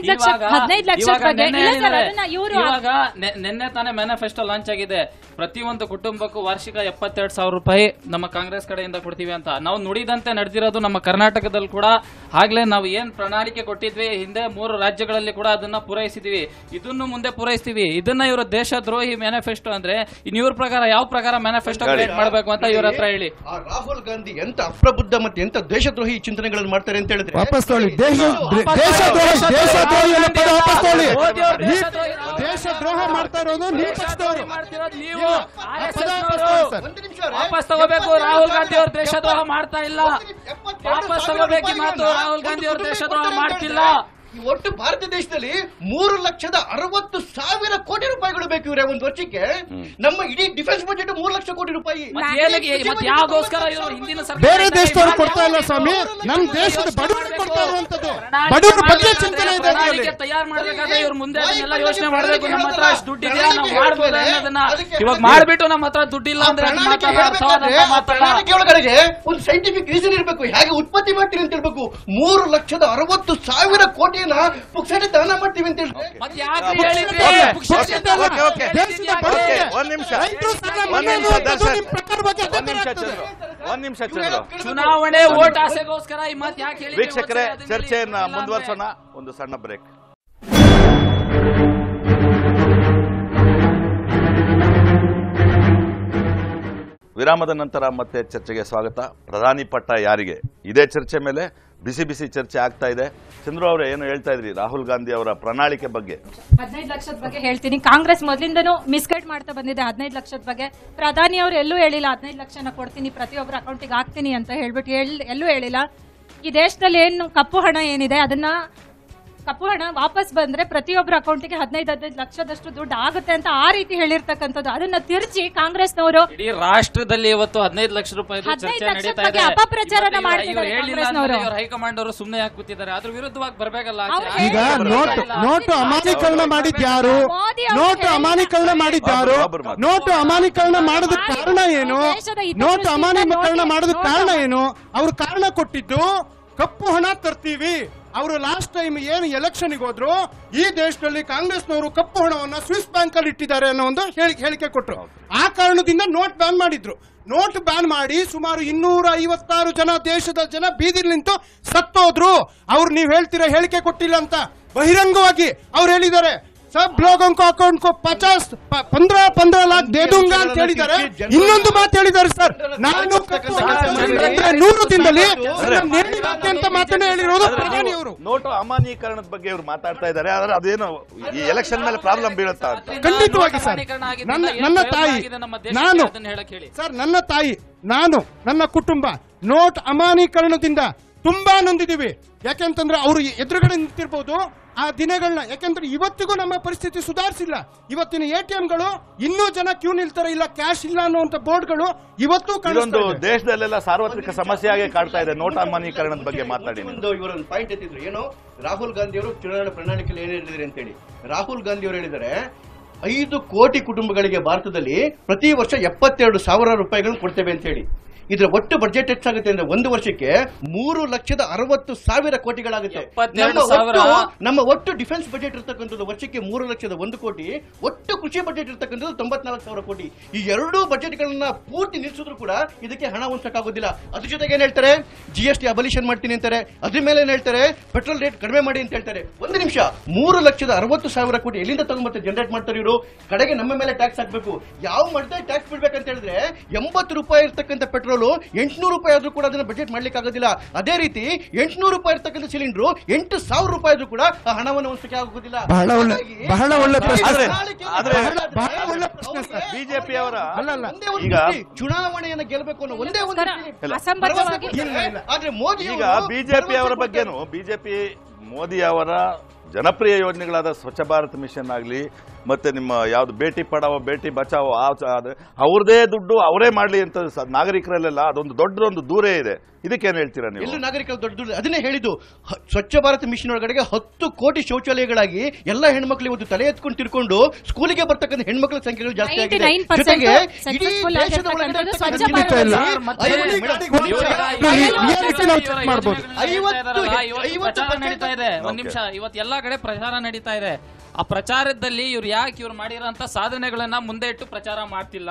ಇವಾಗ ನಿನ್ನೆ ತಾನೇ ಮ್ಯಾನಿಫೆಸ್ಟೋ ಲಾಂಚ್ ಆಗಿದೆ. ಪ್ರತಿಯೊಂದು ಕುಟುಂಬಕ್ಕೂ ವಾರ್ಷಿಕ ಎಪ್ಪತ್ತೆರಡು ಸಾವಿರ ರೂಪಾಯಿ ನಮ್ಮ ಕಾಂಗ್ರೆಸ್ ಕಡೆಯಿಂದ ಕೊಡ್ತೀವಿ ಅಂತ ನಾವು ನುಡಿದಂತೆ ನಡೆದಿರೋದು ನಮ್ಮ ಕರ್ನಾಟಕದಲ್ಲಿ ಕೂಡ. ಆಗ್ಲೇ ನಾವು ಏನ್ ಪ್ರಣಾಳಿಕೆ ಕೊಟ್ಟಿದ್ವಿ ಹಿಂದೆ ಮೂರು ರಾಜ್ಯಗಳಲ್ಲಿ ಕೂಡ ಅದನ್ನ ಪೂರೈಸಿದ್ವಿ, ಇದನ್ನು ಮುಂದೆ ಪೂರೈಸ್ತೀವಿ. ಇದನ್ನ ಇವರು ದೇಶ ದ್ರೋಹಿ ಮ್ಯಾನಿಫೆಸ್ಟೋ ಅಂದ್ರೆ ಇನ್ ಇವ್ರ ಪ್ರಕಾರ ಯಾವ ಪ್ರಕಾರ ಮ್ಯಾನಿಫೆಸ್ಟೋ ಕ್ರಿಯೇಟ್ ಮಾಡಬೇಕು ಅಂತ ಇವ್ರ ಹತ್ರ ಹೇಳಿ. ರಾಹುಲ್ ಗಾಂಧಿ ಎಂತ ಅಪ್ರಬುದ್ಧ ಮತ್ತೆ ಎಂತ ದೇಶದ್ರೋಹಿ ಚಿಂತನೆಗಳನ್ನು ಮಾಡ್ತಾರೆ ಅಂತ ಹೇಳಿದ್ರೆ ವಾಪಸ್ ತಗೊಳ್ಳಿ. ದೇಶದ್ರೋಹ ಮಾಡ್ತಾ ಇರೋದು ನೀವು, ವಾಪಸ್ ತಗೋಬೇಕು. ರಾಹುಲ್ ಗಾಂಧಿ ಅವರು ದೇಶದ್ರೋಹ ಮಾಡ್ತಾ ಇಲ್ಲ, ವಾಪಸ್ ತಗೋಬೇಕು ಮಾತು. ರಾಹುಲ್ ಗಾಂಧಿ ಅವರು ದೇಶದ್ರೋಹ ಮಾಡ್ತಿಲ್ಲ. ಒಟ್ಟು ಭಾರತ ದೇಶದಲ್ಲಿ ಮೂರು ಲಕ್ಷದ ಅರವತ್ತು ಸಾವಿರ ಕೋಟಿ ರೂಪಾಯಿಗಳು ಬೇಕು ಇವರೇ ಒಂದು ವರ್ಷಕ್ಕೆ. ನಮ್ಮ ಇಡೀ ಡಿಫೆನ್ಸ್ ಬಜೆಟ್ ಮೂರು ಲಕ್ಷ ಕೋಟಿ ರೂಪಾಯಿ. ಬೇರೆ ದೇಶದವರು ಕೊಡ್ತಾ ಇಲ್ಲ ಸ್ವಾಮಿ, ನಮ್ಮ ದೇಶದ ಬಡವರು ಕೊಡ್ತಾ ಇರುವಂತದ್ದು. ಬಡವರ ಬಗ್ಗೆ ಚಿಂತನೆ ಇದೆ. ತಯಾರು ಮಾಡಬೇಕಾದ್ರೆ ಇವ್ರು ಮುಂದೆ ಅದನ್ನೆಲ್ಲ ಯೋಚನೆ ಮಾಡಬೇಕು. ನಮ್ಮ ಹತ್ರ ಅಷ್ಟು ದುಡ್ಡು ಇದೆಯಾ, ನಾವು ಮಾಡ್ಬೋದು ಅನ್ನೋದನ್ನ ಇವಾಗ ಮಾಡ್ಬಿಟ್ಟು ನಮ್ಮ ಹತ್ರ ದುಡ್ಡಿಲ್ಲ ಅಂದ್ರೆ ಒಳಗಡೆಗೆ ಒಂದು ಸೈಂಟಿಫಿಕ್ ರೀಸನ್ ಇರಬೇಕು, ಹೇಗೆ ಉತ್ಪತ್ತಿ ಮಾಡ್ತೀರಿ ಅಂತ ಹೇಳ್ಬೇಕು. ಮೂರು ಲಕ್ಷದ ಅರವತ್ತು ಸಾವಿರ ಕೋಟಿ ಪುಕ್ಷಟೆ ದಾನ ಮಾಡ್ತೀವಿ ಅಂತ ಚುನಾವಣೆ ಓಟ್ ಆಸೆಗೋಸ್ಕರ ಈ ಮಾತು ಯಾಕೆ ಹೇಳಿ? ವೀಕ್ಷಕರೇ, ಚರ್ಚೆಯನ್ನ ಮುಂದುವರಿಸೋಣ. ಒಂದು ಸಣ್ಣ ಬ್ರೇಕ್. ವಿರಾಮದ ನಂತರ ಮತ್ತೆ ಚರ್ಚೆಗೆ ಸ್ವಾಗತ. ಪ್ರಧಾನಿ ಪಟ್ಟ ಯಾರಿಗೆ, ಇದೇ ಚರ್ಚೆ ಮೇಲೆ ಬಿಸಿ ಬಿಸಿ ಚರ್ಚೆ ಆಗ್ತಾ ಇದೆ. ಚಂದ್ರು ಅವರೇ, ಏನು ಹೇಳ್ತಾ ಇದ್ರಿ ರಾಹುಲ್ ಗಾಂಧಿ ಅವರ ಪ್ರಣಾಳಿಕೆ ಬಗ್ಗೆ? ಹದಿನೈದು ಲಕ್ಷದ ಬಗ್ಗೆ ಹೇಳ್ತೀನಿ. ಕಾಂಗ್ರೆಸ್ ಮೊದಲಿಂದನೂ ಮಿಸ್ಗೈಡ್ ಮಾಡ್ತಾ ಬಂದಿದೆ ಹದಿನೈದು ಲಕ್ಷದ ಬಗ್ಗೆ. ಪ್ರಧಾನಿ ಅವರು ಎಲ್ಲೂ ಹೇಳಿಲ್ಲ ಹದಿನೈದು ಲಕ್ಷನ ಕೊಡ್ತೀನಿ ಪ್ರತಿಯೊಬ್ಬರ ಅಕೌಂಟಿಗೆ ಹಾಕ್ತೀನಿ ಅಂತ ಹೇಳ್ಬಿಟ್ಟು ಎಲ್ಲೂ ಹೇಳಿಲ್ಲ. ಈ ದೇಶದಲ್ಲಿ ಏನು ಕಪ್ಪು ಹಣ ಏನಿದೆ ಅದನ್ನ ಕಪ್ಪು ಹಣ ವಾಪಸ್ ಬಂದ್ರೆ ಪ್ರತಿಯೊಬ್ಬರ ಅಕೌಂಟಿಗೆ ಹದಿನೈದು ಹದಿನೈದು ಲಕ್ಷದಷ್ಟು ದುಡ್ಡು ಆಗುತ್ತೆ ಅಂತ ಆ ರೀತಿ ಹೇಳಿರ್ತಕ್ಕಂಥದ್ದು. ಅದನ್ನ ತಿರ್ಚಿ ಕಾಂಗ್ರೆಸ್ನವರು ಇಡೀ ರಾಷ್ಟ್ರದಲ್ಲಿ ಇವತ್ತು ಹದಿನೈದು ಲಕ್ಷ ರೂಪಾಯಿ ಚರ್ಚೆ ನಡೀತಾ ಇದೆ. ಅಪಪ್ರಚಾರನ ಮಾಡ್ತಿದ್ದಾರೆ ಕಾಂಗ್ರೆಸ್ನವರು. ಹೈಕಮಾಂಡ್ ಅವರು ಸುಮ್ಮನೆ ಯಾಕೆ ಕೂತಿದ್ದಾರೆ? ಅದ್ರ ವಿರುದ್ಧವಾಗಿ ಬರ್ಬೇಕಲ್ಲ. ಈಗ ನೋಟು ನೋಟು ಅಮಾನ್ಯೀಕರಣ ಮಾಡಿದ್ಯಾರು? ನೋಟು ಅಮಾನ್ಯೀಕರಣ ಮಾಡಿದ್ಯಾರು? ನೋಟು ಅಮಾನ್ಯೀಕರಣ ಮಾಡೋದಕ್ಕೆ ಕಾರಣ ಏನು? ನೋಟು ಅಮಾನ್ಯೀಕರಣ ಮಾಡೋದಕ್ಕೆ ಕಾರಣ ಏನು? ಅವ್ರು ಕಾರಣ ಕೊಟ್ಟಿದ್ದು ಕಪ್ಪು ಹಣ ತರ್ತೀವಿ. ಅವರು ಲಾಸ್ಟ್ ಟೈಮ್ ಏನು ಎಲೆಕ್ಷನ್ಗೆ ಹೋದ್ರು, ಈ ದೇಶದಲ್ಲಿ ಕಾಂಗ್ರೆಸ್ನವರು ಕಪ್ಪು ಹಣವನ್ನ ಸ್ವಿಸ್ ಬ್ಯಾಂಕ್ ಅಲ್ಲಿ ಇಟ್ಟಿದ್ದಾರೆ ಅನ್ನೋ ಒಂದು ಹೇಳಿಕೆ ಕೊಟ್ಟರು. ಆ ಕಾರಣದಿಂದ ನೋಟ್ ಬ್ಯಾನ್ ಮಾಡಿದ್ರು. ನೋಟ್ ಬ್ಯಾನ್ ಮಾಡಿ ಸುಮಾರು ಇನ್ನೂರ ಐವತ್ತಾರು ಜನ ದೇಶದ ಜನ ಬೀದಿಲಿ ನಿಂತು ಸತ್ತೋದ್ರು. ಅವ್ರು ನೀವು ಹೇಳ್ತೀರಾ ಹೇಳಿಕೆ ಕೊಟ್ಟಿಲ್ಲ ಅಂತ, ಬಹಿರಂಗವಾಗಿ ಅವ್ರು ಹೇಳಿದ್ದಾರೆ. ಸಬ್ ಲೋಗों को अकाउंट को पचास पंद्रह पंद्रह लाख दे दूंगा ಅಂತ ಹೇಳಿದ್ದಾರೆ. ಇನ್ನೊಂದು ಮಾತು ಹೇಳಿದ್ದಾರೆ ಸರ್, ನಾನು ನೂರು ದಿನದಲ್ಲಿ ಅಂತ ಮಾತನ್ನ ಹೇಳಿರೋದು ಪ್ರಧಾನಿ ಅವರು. ನೋಟು ಅಮಾನ್ಯೀಕರಣದ ಬಗ್ಗೆ ಇವರು ಮಾತಾಡ್ತಾ ಇದ್ದಾರೆ. ಆದ್ರೆ ಅದೇನು ಈ ಎಲೆಕ್ಷನ್ ಮೇಲೆ ಪ್ರಾಬ್ಲಮ್ ಬೀಳುತ್ತಾ ಅಂತ? ಖಂಡಿತವಾಗಿ ಸರ್. ನನ್ನ ನನ್ನ ತಾಯಿ ನಾನು ಸರ್ ನನ್ನ ತಾಯಿ ನಾನು ನನ್ನ ಕುಟುಂಬ ನೋಟ್ ಅಮಾನ್ಯೀಕರಣದಿಂದ ತುಂಬಾ ನೊಂದಿದ್ದೀವಿ. ಯಾಕೆಂತಂದ್ರೆ ಅವರು ಎದುರುಗಡೆ ನಿಂತಿರ್ಬೋದು ಆ ದಿನಗಳನ್ನ. ಯಾಕೆಂದ್ರೆ ಇವತ್ತಿಗೂ ನಮ್ಮ ಪರಿಸ್ಥಿತಿ ಸುಧಾರಿಸಿಲ್ಲ. ಇವತ್ತಿನ ಎಟಿಎಂಗಳು ಇನ್ನೂ ಜನ ಕ್ಯೂ ನಿಲ್ತಾರೆ, ಇಲ್ಲ ಕ್ಯಾಶ್ ಇಲ್ಲ ಅನ್ನುವಂತ ಬೋರ್ಡ್ಗಳು ಇವತ್ತು ಇದೊಂದು ದೇಶದಲ್ಲೆಲ್ಲ ಸಾರ್ವತ್ರಿಕ ಸಮಸ್ಯೆಯಾಗಿ ಕಾಡ್ತಾ ಇದೆ. ನೋಟ್ ಅಮಾನ್ಯೀಕರಣದ ಬಗ್ಗೆ ಮಾತಾಡಿ. ಇವರೊಂದು ಪಾಯಿಂಟ್ ಎತ್ತಿದ್ರು, ಏನು ರಾಹುಲ್ ಗಾಂಧಿ ಅವರು ಚುನಾವಣಾ ಪ್ರಣಾಳಿಕೆಯಲ್ಲಿ ಏನ್ ಹೇಳಿದ್ದಾರೆ ಅಂತ ಹೇಳಿ. ರಾಹುಲ್ ಗಾಂಧಿ ಅವರು ಹೇಳಿದ್ದಾರೆ ಐದು ಕೋಟಿ ಕುಟುಂಬಗಳಿಗೆ ಭಾರತದಲ್ಲಿ ಪ್ರತಿ ವರ್ಷ ಎಪ್ಪತ್ತೆರಡು ಸಾವಿರ ರೂಪಾಯಿಗಳನ್ನು ಕೊಡ್ತೇವೆ ಅಂತ ಹೇಳಿ. ಇದರ ಒಟ್ಟು ಬಜೆಟ್ ಎಷ್ಟಾಗುತ್ತೆ ಅಂದ್ರೆ ಒಂದು ವರ್ಷಕ್ಕೆ ಮೂರು ಲಕ್ಷದ ಅರವತ್ತು ಸಾವಿರ ಕೋಟಿಗಳಾಗುತ್ತೆ. ನಮ್ಮ ಒಟ್ಟು ಡಿಫೆನ್ಸ್ ಬಜೆಟ್ ಇರ್ತಕ್ಕಂಥದ್ದು ವರ್ಷಕ್ಕೆ ಮೂರು ಲಕ್ಷದ ಒಂದು ಕೋಟಿ, ಒಟ್ಟು ಕೃಷಿ ಬಜೆಟ್ ಇರ್ತಕ್ಕಂಥದ್ದು ತೊಂಬತ್ನಾಲ್ಕು ಸಾವಿರ ಕೋಟಿ. ಈ ಎರಡೂ ಬಜೆಟ್ಗಳನ್ನ ಪೂರ್ತಿ ನಿಲ್ಲಿಸಿದ್ರು ಕೂಡ ಇದಕ್ಕೆ ಹಣ ಹೊಂದಕ್ಕಾಗೋದಿಲ್ಲ. ಅದ್ರ ಜೊತೆಗೆ ಏನ್ ಹೇಳ್ತಾರೆ, ಜಿ ಎಸ್ ಟಿ ಅಬಲಿಷನ್ ಮಾಡ್ತೀನಿ ಅಂತಾರೆ. ಅದ್ರ ಮೇಲೆ ಏನ್ ಹೇಳ್ತಾರೆ, ಪೆಟ್ರೋಲ್ ರೇಟ್ ಕಡಿಮೆ ಮಾಡಿ ಅಂತ ಹೇಳ್ತಾರೆ. ಒಂದು ನಿಮಿಷ, ಮೂರು ಲಕ್ಷದ ಅರವತ್ತು ಸಾವಿರ ಕೋಟಿ ಎಲ್ಲಿಂದ ತಗೊಂಡ್ಬರ್ತಾರೆ ಜನರೇಟ್ ಮಾಡ್ತಾರೆ ಇವರು? ಕಡೆಗೆ ನಮ್ಮ ಮೇಲೆ ಟ್ಯಾಕ್ಸ್ ಹಾಕ್ಬೇಕು. ಯಾವ ಮಟ್ಟದ ಟ್ಯಾಕ್ಸ್ ಬಿಡ್ಬೇಕಂತ ಹೇಳಿದ್ರೆ ಎಂಬತ್ತು ರೂಪಾಯಿ ಇರ್ತಕ್ಕಂಥ ಪೆಟ್ರೋಲ್ ಎಂಟುನೂರು ರೂಪಾಯಿ ಆದ್ರೂ ಕೂಡ ಅದನ್ನ ಬಜೆಟ್ ಮಾಡ್ಲಿಕ್ಕೆ ಆಗೋದಿಲ್ಲ. ಅದೇ ರೀತಿ ಎಂಟುನೂರು ರೂಪಾಯಿ ಇರ್ತಕ್ಕಂಥ ಸಿಲಿಂಡರ್ ಎಂಟು ಸಾವಿರ ರೂಪಾಯಿ ಆದ್ರೂ ಕೂಡ ಆ ಹಣವನ್ನು ಹೊಂದಕ್ಕೆ ಆಗೋದಿಲ್ಲ. ಬಹಳ ಒಳ್ಳೆ ಬಹಳ ಒಳ್ಳೆ ಪ್ರಶ್ನೆ. ಬಿಜೆಪಿ ಅವರ ಈಗ ಚುನಾವಣೆಯನ್ನು ಗೆಲ್ಲಬೇಕು ಅನ್ನೋ ಒಂದೇ ಒಂದು ಆದ್ರೆ ಮೋದಿ ಈಗ ಬಿಜೆಪಿ ಅವರ ಬಗ್ಗೆನು ಬಿಜೆಪಿ ಮೋದಿ ಅವರ ಜನಪ್ರಿಯ ಯೋಜನೆಗಳಾದ ಸ್ವಚ್ಛ ಭಾರತ್ ಮಿಷನ್ ಆಗಲಿ ಮತ್ತೆ ನಿಮ್ಮ ಯಾವ್ದು ಬೇಟಿ ಪಡಾವೋ ಬೇಟಿ ಬಚಾವೋ ಅವ್ರದೇ ದುಡ್ಡು ಅವರೇ ಮಾಡಲಿ ಅಂತ ನಾಗರಿಕರಲ್ಲೆಲ್ಲ ಅದೊಂದು ದೊಡ್ಡದೊಂದು ದೂರೇ ಇದೆ. ಇದಕ್ಕೇನು ಹೇಳ್ತೀರಾ ನೀವು? ಎಲ್ಲ ನಾಗರಿಕರು ದೊಡ್ಡ ದೂರ ಅದನ್ನೇ ಹೇಳಿದ್ದು. ಸ್ವಚ್ಛ ಭಾರತ್ ಮಿಷನ್ ಒಳಗಡೆಗೆ ಹತ್ತು ಕೋಟಿ ಶೌಚಾಲಯಗಳಾಗಿ ಎಲ್ಲ ಹೆಣ್ಮಕ್ಳು ಇವತ್ತು ತಲೆ ಎತ್ಕೊಂಡು ತಿರ್ಕೊಂಡು ಸ್ಕೂಲಿಗೆ ಬರ್ತಕ್ಕಂಥ ಹೆಣ್ಮಕ್ಳ ಸಂಖ್ಯೆಗಳು ಜಾಸ್ತಿ ಆಗಿದೆ. ಜೊತೆಗೆ ಇಡೀ ದೇಶದ ಒಳಗಡೆ ನಡೀತಾ ಇದೆ. ಒಂದ್ ನಿಮಿಷ, ಇವತ್ತು ಎಲ್ಲಾ ಕಡೆ ಪ್ರಚಾರ ನಡೀತಾ ಇದೆ. ಆ ಪ್ರಚಾರದಲ್ಲಿ ಇವ್ರು ಯಾಕೆ ಇವ್ರು ಮಾಡಿರೋಂತ ಸಾಧನೆಗಳನ್ನ ಮುಂದೆ ಇಟ್ಟು ಪ್ರಚಾರ ಮಾಡ್ತಿಲ್ಲ?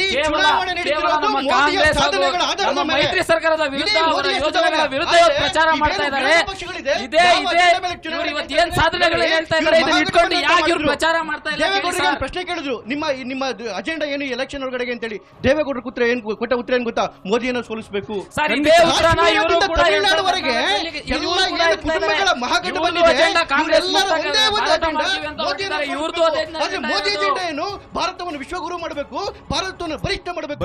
ನಮ್ಮ ಮೈತ್ರಿ ಸರ್ಕಾರದ ವಿರುದ್ಧ, ಅವರ ಯೋಜನೆಗಳ ವಿರುದ್ಧ ಪ್ರಚಾರ ಮಾಡ್ತಾ ಇದ್ದಾರೆ. ಇದೇ ಇದೇ ಇವತ್ತು ಏನ್ ಸಾಧನೆಗಳು ಹೇಳ್ತಾ ಇದ್ದಾರೆ ಇದನ್ನ ಇಟ್ಕೊಂಡು ಯಾಕೆ ಇವ್ರು ಪ್ರಚಾರ ಮಾಡ್ತಾ ಇಲ್ಲ? ಪ್ರಶ್ನೆ ಕೇಳಿದ್ರು, ನಿಮ್ಮ ನಿಮ್ಮ ಅಜೆಂಡಾ ಏನು ಎಲೆಕ್ಷನ್ ಒಳಗಡೆ ಅಂತ ಹೇಳಿ. ದೇವೇಗೌಡರ ಉತ್ತರ ಏನ್ ಕೊಟ್ಟ ಉತ್ತರ ಏನ್ ಗೊತ್ತಾ? ಮೋದಿಯನ್ನು ಸೋಲಿಸಬೇಕು. ತಮಿಳುನಾಡುವರೆಗೆ ಎಲ್ಲ ಕುಟುಂಬಗಳ ಮಹಾಗಠಬಂಧನ ಕಾಂಗ್ರೆಸ್ ಮೋದಿ ಅಜೆಂಡಾ ಏನು? ಭಾರತವನ್ನು ವಿಶ್ವಗುರು ಮಾಡಬೇಕು, ಭಾರತವನ್ನು ಬಲಿಷ್ಠ ಮಾಡಬೇಕು.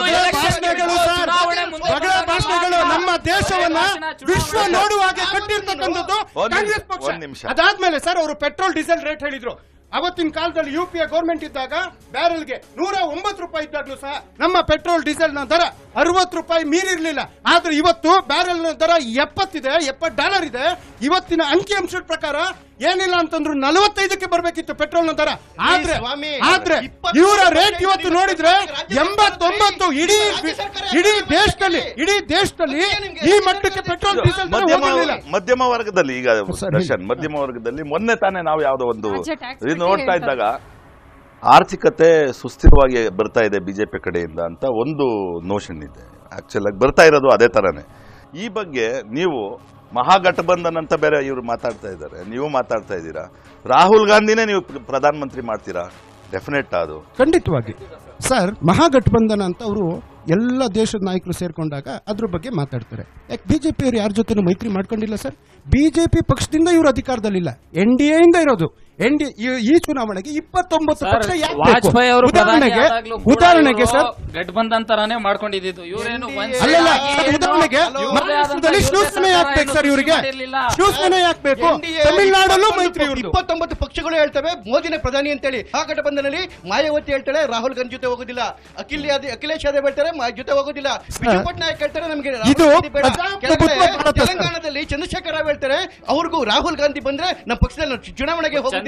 ನಮ್ಮ ದೇಶವನ್ನ ವಿಶ್ವ ನೋಡುವಾಗೆ ಕಟ್ಟಿರ್ತಕ್ಕಂಥದ್ದು ಕಾಂಗ್ರೆಸ್ ಪಕ್ಷ. ಅದಾದ್ಮೇಲೆ ಸರ್ ಅವರು ಪೆಟ್ರೋಲ್ ಡೀಸೆಲ್ ರೇಟ್ ಹೇಳಿದ್ರು. ಅವತ್ತಿನ ಕಾಲದಲ್ಲಿ ಯು ಪಿ ಎ ಗೌರ್ಮೆಂಟ್ ಇದ್ದಾಗ ಬ್ಯಾರೆಲ್ಗೆ ನೂರ ಒಂಬತ್ತು ರೂಪಾಯಿ ಇದ್ದಾಗಲೂ ಸಹ ನಮ್ಮ ಪೆಟ್ರೋಲ್ ಡೀಸೆಲ್ ನ ದರ ಅರವತ್ತು ರೂಪಾಯಿ ಮೀರಿರ್ಲಿಲ್ಲ. ಆದ್ರೆ ಇವತ್ತು ಬ್ಯಾರೆಲ್ ನ ದರ ಎಪ್ಪತ್ತಿದೆ, ಎಪ್ಪತ್ತು ಡಾಲರ್ ಇದೆ. ಇವತ್ತಿನ ಅಂಕಿಅಂಶದ ಪ್ರಕಾರ ಏನಿಲ್ಲ ಅಂತಂದ್ರು ನಲವತ್ತೈದಕ್ಕೆ ಬರಬೇಕಿತ್ತು ಪೆಟ್ರೋಲ್ ನ ದರ. ಆದ್ರೆ ಆದ್ರೆ ಇವರ ರೇಟ್ ಇವತ್ತು ನೋಡಿದ್ರೆ ಎಂಬತ್ತೊಂಬತ್ತು. ಇಡೀ ಇಡೀ ದೇಶದಲ್ಲಿ ಇಡೀ ದೇಶದಲ್ಲಿ ಈ ಮಟ್ಟಕ್ಕೆ ಪೆಟ್ರೋಲ್ ಡೀಸೆಲ್ ಮಧ್ಯಮ ವರ್ಗದಲ್ಲಿ ಈಗ ದರ್ಶನ್ ಮಧ್ಯಮ ವರ್ಗದಲ್ಲಿ ಮೊನ್ನೆ ತಾನೇ ನಾವು ಯಾವುದೋ ಒಂದು ನೋಡ್ತಾ ಇದ್ದಾಗ ಆರ್ಥಿಕತೆ ಸುಸ್ಥಿರವಾಗಿ ಬರ್ತಾ ಇದೆ ಬಿಜೆಪಿ ಕಡೆಯಿಂದ ಅಂತ ಒಂದು ನೋಷನ್ ಇದೆ. ಆಕ್ಚುಲ್ ಆಗಿ ಬರ್ತಾ ಇರೋದು ಅದೇ ತರನೇ. ಈ ಬಗ್ಗೆ ನೀವು ಮಹಾಗಠಬಂಧನ್ ಅಂತ ಬೇರೆ ಇವರು ಮಾತಾಡ್ತಾ ಇದ್ದಾರೆ, ನೀವು ಮಾತಾಡ್ತಾ ಇದ್ದೀರಾ. ರಾಹುಲ್ ಗಾಂಧಿನೇ ನೀವು ಪ್ರಧಾನಮಂತ್ರಿ ಮಾಡ್ತೀರಾ? ಡೆಫಿನೆಟ್ ಅದು ಖಂಡಿತವಾಗಿ ಸರ್. ಮಹಾಗಠಬಂಧನ ಅಂತ ಅವರು ಎಲ್ಲ ದೇಶದ ನಾಯಕರು ಸೇರ್ಕೊಂಡಾಗ ಅದ್ರ ಬಗ್ಗೆ ಮಾತಾಡ್ತಾರೆ. ಯಾಕೆ ಬಿಜೆಪಿ ಅವರು ಯಾರ ಜೊತೆ ಮೈತ್ರಿ ಮಾಡ್ಕೊಂಡಿಲ್ಲ ಸರ್? ಬಿಜೆಪಿ ಪಕ್ಷದಿಂದ ಇವರು ಅಧಿಕಾರದಲ್ಲಿಲ್ಲ, ಎನ್ ಡಿ ಎ ಇಂದ ಇರೋದು. ಎನ್ ಡಿ ಈ ಚುನಾವಣೆಗೆ ಇಪ್ಪತ್ತೊಂಬತ್ತು ಪಕ್ಷ ಯಾಕೆ ಬೇಕು? ವಾಜಪೇಯಿ ಅವರು ಉದಾಹರಣೆಗೆ ಉದಾಹರಣೆಗೆ ಸರ್ ಗಠಬಂಧನ್ ತರಾನೇ ಮಾಡ್ಕೊಂಡಿದ್ದು ಇವರೇನು ಅಲ್ಲಲ್ಲ ಸರ್, ಉದಾಹರಣೆಗೆ ಮಹಾರಾಷ್ಟ್ರದಲ್ಲಿ ಶಿವಸೇನೆ ಯಾಕೆ ಬೇಕು ಸರ್? ಇವರಿಗೆ ಶಿವಸೇನೆ ಯಾಕೆ ಬೇಕು? ತಮಿಳುನಾಡಲ್ಲೂ ಮೈತ್ರಿ ಇವ್ರದ್ದು. ಇಪ್ಪತ್ತೊಂಬತ್ತು ಪಕ್ಷಗಳು ಹೇಳ್ತವೆ ಮೋದಿನೇ ಪ್ರಧಾನಿ ಅಂತೇಳಿ. ಆ ಗಠಬಂಧನಲ್ಲಿ ಮಾಯಾವತಿ ಹೇಳ್ತಾಳೆ ರಾಹುಲ್ ಗಾಂಧಿ ಜೊತೆ ಹೋಗೋದಿಲ್ಲ, ಅಖಿಲ್ ಯಾದವ್ ಅಖಿಲೇಶ್ ಯಾದವ್ ಹೇಳ್ತಾರೆ ಜೊತೆ ಹೋಗೋದಿಲ್ಲ, ಬಿಜು ಪಟ್ನಾಯಕ್ ಹೇಳ್ತಾರೆ ನಮಗೆ ಇದು ತೆಲಂಗಾಣದಲ್ಲಿ ಚಂದ್ರಶೇಖರ್ ರಾವ್ ಹೇಳ್ತಾರೆ ಅವ್ರಿಗೂ ರಾಹುಲ್ ಗಾಂಧಿ ಬಂದ್ರೆ ನಮ್ಮ ಪಕ್ಷದಲ್ಲಿ ಚುನಾವಣೆಗೆ ಹೋಗೋದಿಲ್ಲ.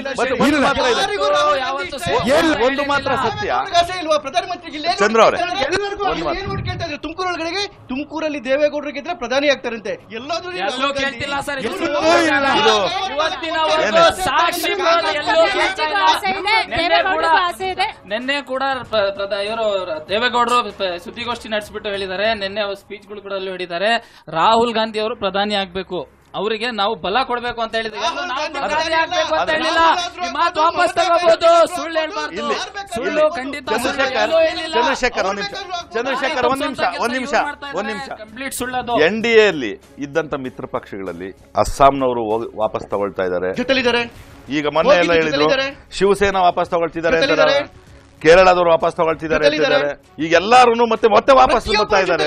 ಒಂದು ಮಾತ್ರ ಸತ್ಯ ಇಲ್ವಾ ಪ್ರಧಾನಮಂತ್ರಿ ಚಂದ್ರ ಅವರೇ, ಕೇಳ್ತಾ ಇದ್ರೆ ತುಮಕೂರೊಳಗಡೆ ತುಮಕೂರಲ್ಲಿ ದೇವೇಗೌಡರಿಗೆ ಇದ್ರೆ ಪ್ರಧಾನಿ ಆಗ್ತಾರಂತೆ. ಎಲ್ಲಾದ್ರೂ ಕೇಳ್ತಿಲ್ಲ ಸರ್. ನಿನ್ನೆ ಕೂಡ ಇವರು ದೇವೇಗೌಡರು ಸುದ್ದಿಗೋಷ್ಠಿ ನಡೆಸಿಬಿಟ್ಟು ಹೇಳಿದ್ದಾರೆ, ನಿನ್ನೆ ಸ್ಪೀಚ್ ಗಳು ಕೂಡ ಹೇಳಿದ್ದಾರೆ ರಾಹುಲ್ ಗಾಂಧಿ ಅವರು ಪ್ರಧಾನಿ ಆಗ್ಬೇಕು, ಅವರಿಗೆ ನಾವು ಬಲ ಕೊಡ್ಬೇಕು ಅಂತ ಹೇಳಿದ್ರೆ ವಾಪಸ್ ತಗೋಬಹುದು. ಸುಳ್ಳು ಹೇಳ್ಬಾರ್ದು, ಸುಳ್ಳು ಖಂಡಿತ ಚಂದ್ರಶೇಖರ್ ಒಂದ್ ನಿಮಿಷ ಚಂದ್ರಶೇಖರ್ ಒಂದ್ ನಿಮಿಷ ಒಂದ್ ನಿಮಿಷ ಒಂದ್ ನಿಮಿಷ ಕಂಪ್ಲೀಟ್ ಸುಳ್ಳದು. ಎನ್ ಡಿ ಎ ಅಲ್ಲಿ ಇದ್ದಂತ ಮಿತ್ರ ಪಕ್ಷಗಳಲ್ಲಿ ಅಸ್ಸಾಂನವರು ವಾಪಸ್ ತಗೊಳ್ತಾ ಇದ್ದಾರೆ, ಜೊತೆಲಿದ್ದಾರೆ. ಈಗ ಮೊನ್ನೆ ಎಲ್ಲ ಹೇಳಿದ್ರು ಶಿವಸೇನಾ ವಾಪಸ್ ತಗೊಳ್ತಿದ್ದಾರೆ ಅಂತಾರೆ, ಕೇರಳದವರು ವಾಪಸ್ ತಗೊಳ್ತಿದ್ದಾರೆ ಅಂತಿದ್ದಾರೆ. ಈಗ ಎಲ್ಲಾರು ಮತ್ತೆ ಮತ್ತೆ ವಾಪಸ್ ಬರ್ತಾ ಇದ್ದಾರೆ.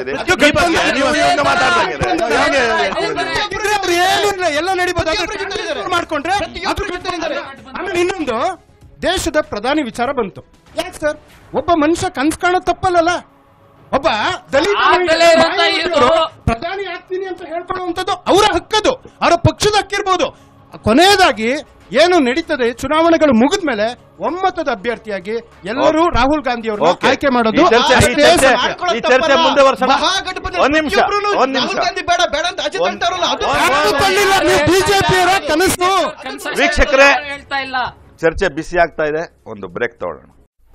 ಎಲ್ಲ ನಡೀಬಹುದು ಮಾಡ್ಕೊಂಡ್ರೆ. ಆಮೇಲೆ ಇನ್ನೊಂದು ದೇಶದ ಪ್ರಧಾನಿ ವಿಚಾರ ಬಂತು. ಯಾಕೆ ಸರ್ ಒಬ್ಬ ಮನುಷ್ಯ ಕನ್ಸ್ ಕಾಣೋದು ತಪ್ಪಲ್ಲ? ಒಬ್ಬ ದಲಿತ ಪ್ರಧಾನಿ ಆಗ್ತೀನಿ ಅಂತ ಹೇಳ್ಕೊಳ್ಳುವಂಥದ್ದು ಅವರ ಹಕ್ಕದು, ಅವರ ಪಕ್ಷದ ಹಕ್ಕಿರ್ಬೋದು. ಕೊನೆಯದಾಗಿ ಏನು ನಡೀತದೆ, ಚುನಾವಣೆಗಳು ಮುಗಿದ ಮೇಲೆ ಒಮ್ಮತದ ಅಭ್ಯರ್ಥಿಯಾಗಿ ಎಲ್ಲರೂ ರಾಹುಲ್ ಗಾಂಧಿ ಅವರು ಆಯ್ಕೆ ಮಾಡೋದು. ಈ ಚರ್ಚೆ ಮುಂದುವರ್ಸೋಣ. ಒಂದ್ ನಿಮಿಷ ಒಂದ್ ನಿಮಿಷ ಬಿಜೆಪಿಯವರ ಕನಸು. ವೀಕ್ಷಕರೇ, ಹೇಳ್ತಾ ಇಲ್ಲ, ಚರ್ಚೆ ಬಿಸಿ ಆಗ್ತಾ ಇದೆ, ಒಂದು ಬ್ರೇಕ್ ತಗೊಳ್ಳೋಣ.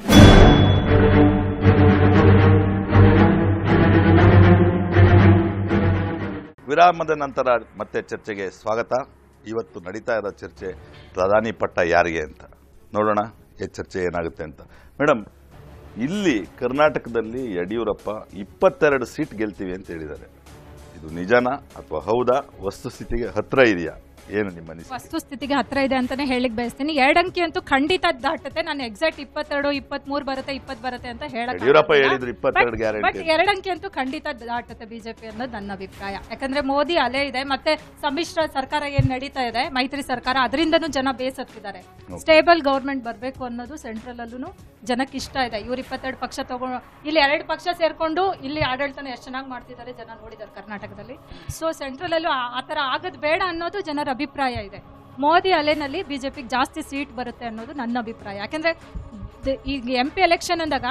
ವಿರಾಮದ ನಂತರ ಮತ್ತೆ ಚರ್ಚೆಗೆ ಸ್ವಾಗತ. ಇವತ್ತು ನಡೀತಾ ಇರೋ ಚರ್ಚೆ ಪ್ರಧಾನಿ ಪಟ್ಟ ಯಾರಿಗೆ ಅಂತ ನೋಡೋಣ, ಈ ಚರ್ಚೆ ಏನಾಗುತ್ತೆ ಅಂತ. ಮೇಡಮ್, ಇಲ್ಲಿ ಕರ್ನಾಟಕದಲ್ಲಿ ಯಡಿಯೂರಪ್ಪ ಇಪ್ಪತ್ತೆರಡು ಸೀಟ್ ಗೆಲ್ತೀವಿ ಅಂತ ಹೇಳಿದ್ದಾರೆ. ಇದು ನಿಜನಾ ಅಥವಾ ಹೌದಾ? ವಸ್ತುಸ್ಥಿತಿಗೆ ಹತ್ರ ಇದೆಯಾ? ಏನು ನಿಮ್ಮ ಅನಿಸಿಕೆ? ವಸ್ತುಸ್ಥಿತಿಗೆ ಹತ್ರ ಇದೆ ಅಂತಾನೆ ಹೇಳಿಕ್ ಬಯಸ್ತೀನಿ. ಎರಡು ಅಂಕಿ ಅಂತೂ ಖಂಡಿತ ದಾಟುತ್ತೆ. ನಾನು ಎಕ್ಸಾಕ್ಟ್ ಇಪ್ಪತ್ತೆರಡು ಇಪ್ಪತ್ಮೂರು ಬರುತ್ತೆ ಇಪ್ಪತ್ತು ಬರುತ್ತೆ ಅಂತ ಹೇಳಕ್ ಯಡಿಯೂರಪ್ಪ ಹೇಳಿದ್ರು ಇಪ್ಪತ್ತೆರಡು ಗ್ಯಾರಂಟಿ. ಬಟ್ ಎರಡು ಅಂಕಿ ಅಂತೂ ಖಂಡಿತ ದಾಟುತ್ತೆ ಬಿಜೆಪಿ ಅನ್ನೋದು ನನ್ನ ಅಭಿಪ್ರಾಯ. ಯಾಕಂದ್ರೆ ಮೋದಿ ಅಲೆ ಇದೆ, ಮತ್ತೆ ಸಮ್ಮಿಶ್ರ ಸರ್ಕಾರ ಏನ್ ನಡೀತಾ ಇದೆ, ಮೈತ್ರಿ ಸರ್ಕಾರ, ಅದರಿಂದನೂ ಜನ ಬೇಸತ್ತಿದ್ದಾರೆ. ಸ್ಟೇಬಲ್ ಗವರ್ಮೆಂಟ್ ಬರಬೇಕು ಅನ್ನೋದು ಸೆಂಟ್ರಲ್ ಅಲ್ಲೂ ಜನಕ್ಕೆ ಇಷ್ಟ ಇದೆ. ಇವ್ರು ಇಪ್ಪತ್ತೆರಡು ಪಕ್ಷ ತಗೊಂಡು ಇಲ್ಲಿ ಎರಡು ಪಕ್ಷ ಸೇರ್ಕೊಂಡು ಇಲ್ಲಿ ಆಡಳಿತನ ಎಷ್ಟು ಚೆನ್ನಾಗಿ ಮಾಡ್ತಿದ್ದಾರೆ ಜನ ನೋಡಿದ್ದಾರೆ ಕರ್ನಾಟಕದಲ್ಲಿ. ಸೊ ಸೆಂಟ್ರಲ್ ಅಲ್ಲೂ ಆ ತರ ಆಗದ್ ಬೇಡ ಅನ್ನೋದು ಜನರ ಅಭಿಪ್ರಾಯ ಇದೆ. ಮೋದಿ ಅಲೆನಲ್ಲಿ ಬಿಜೆಪಿಗೆ ಜಾಸ್ತಿ ಸೀಟ್ ಬರುತ್ತೆ ಅನ್ನೋದು ನನ್ನ ಅಭಿಪ್ರಾಯ. ಯಾಕಂದ್ರೆ ಈಗ ಎಂ ಪಿ ಎಲೆಕ್ಷನ್ ಅಂದಾಗ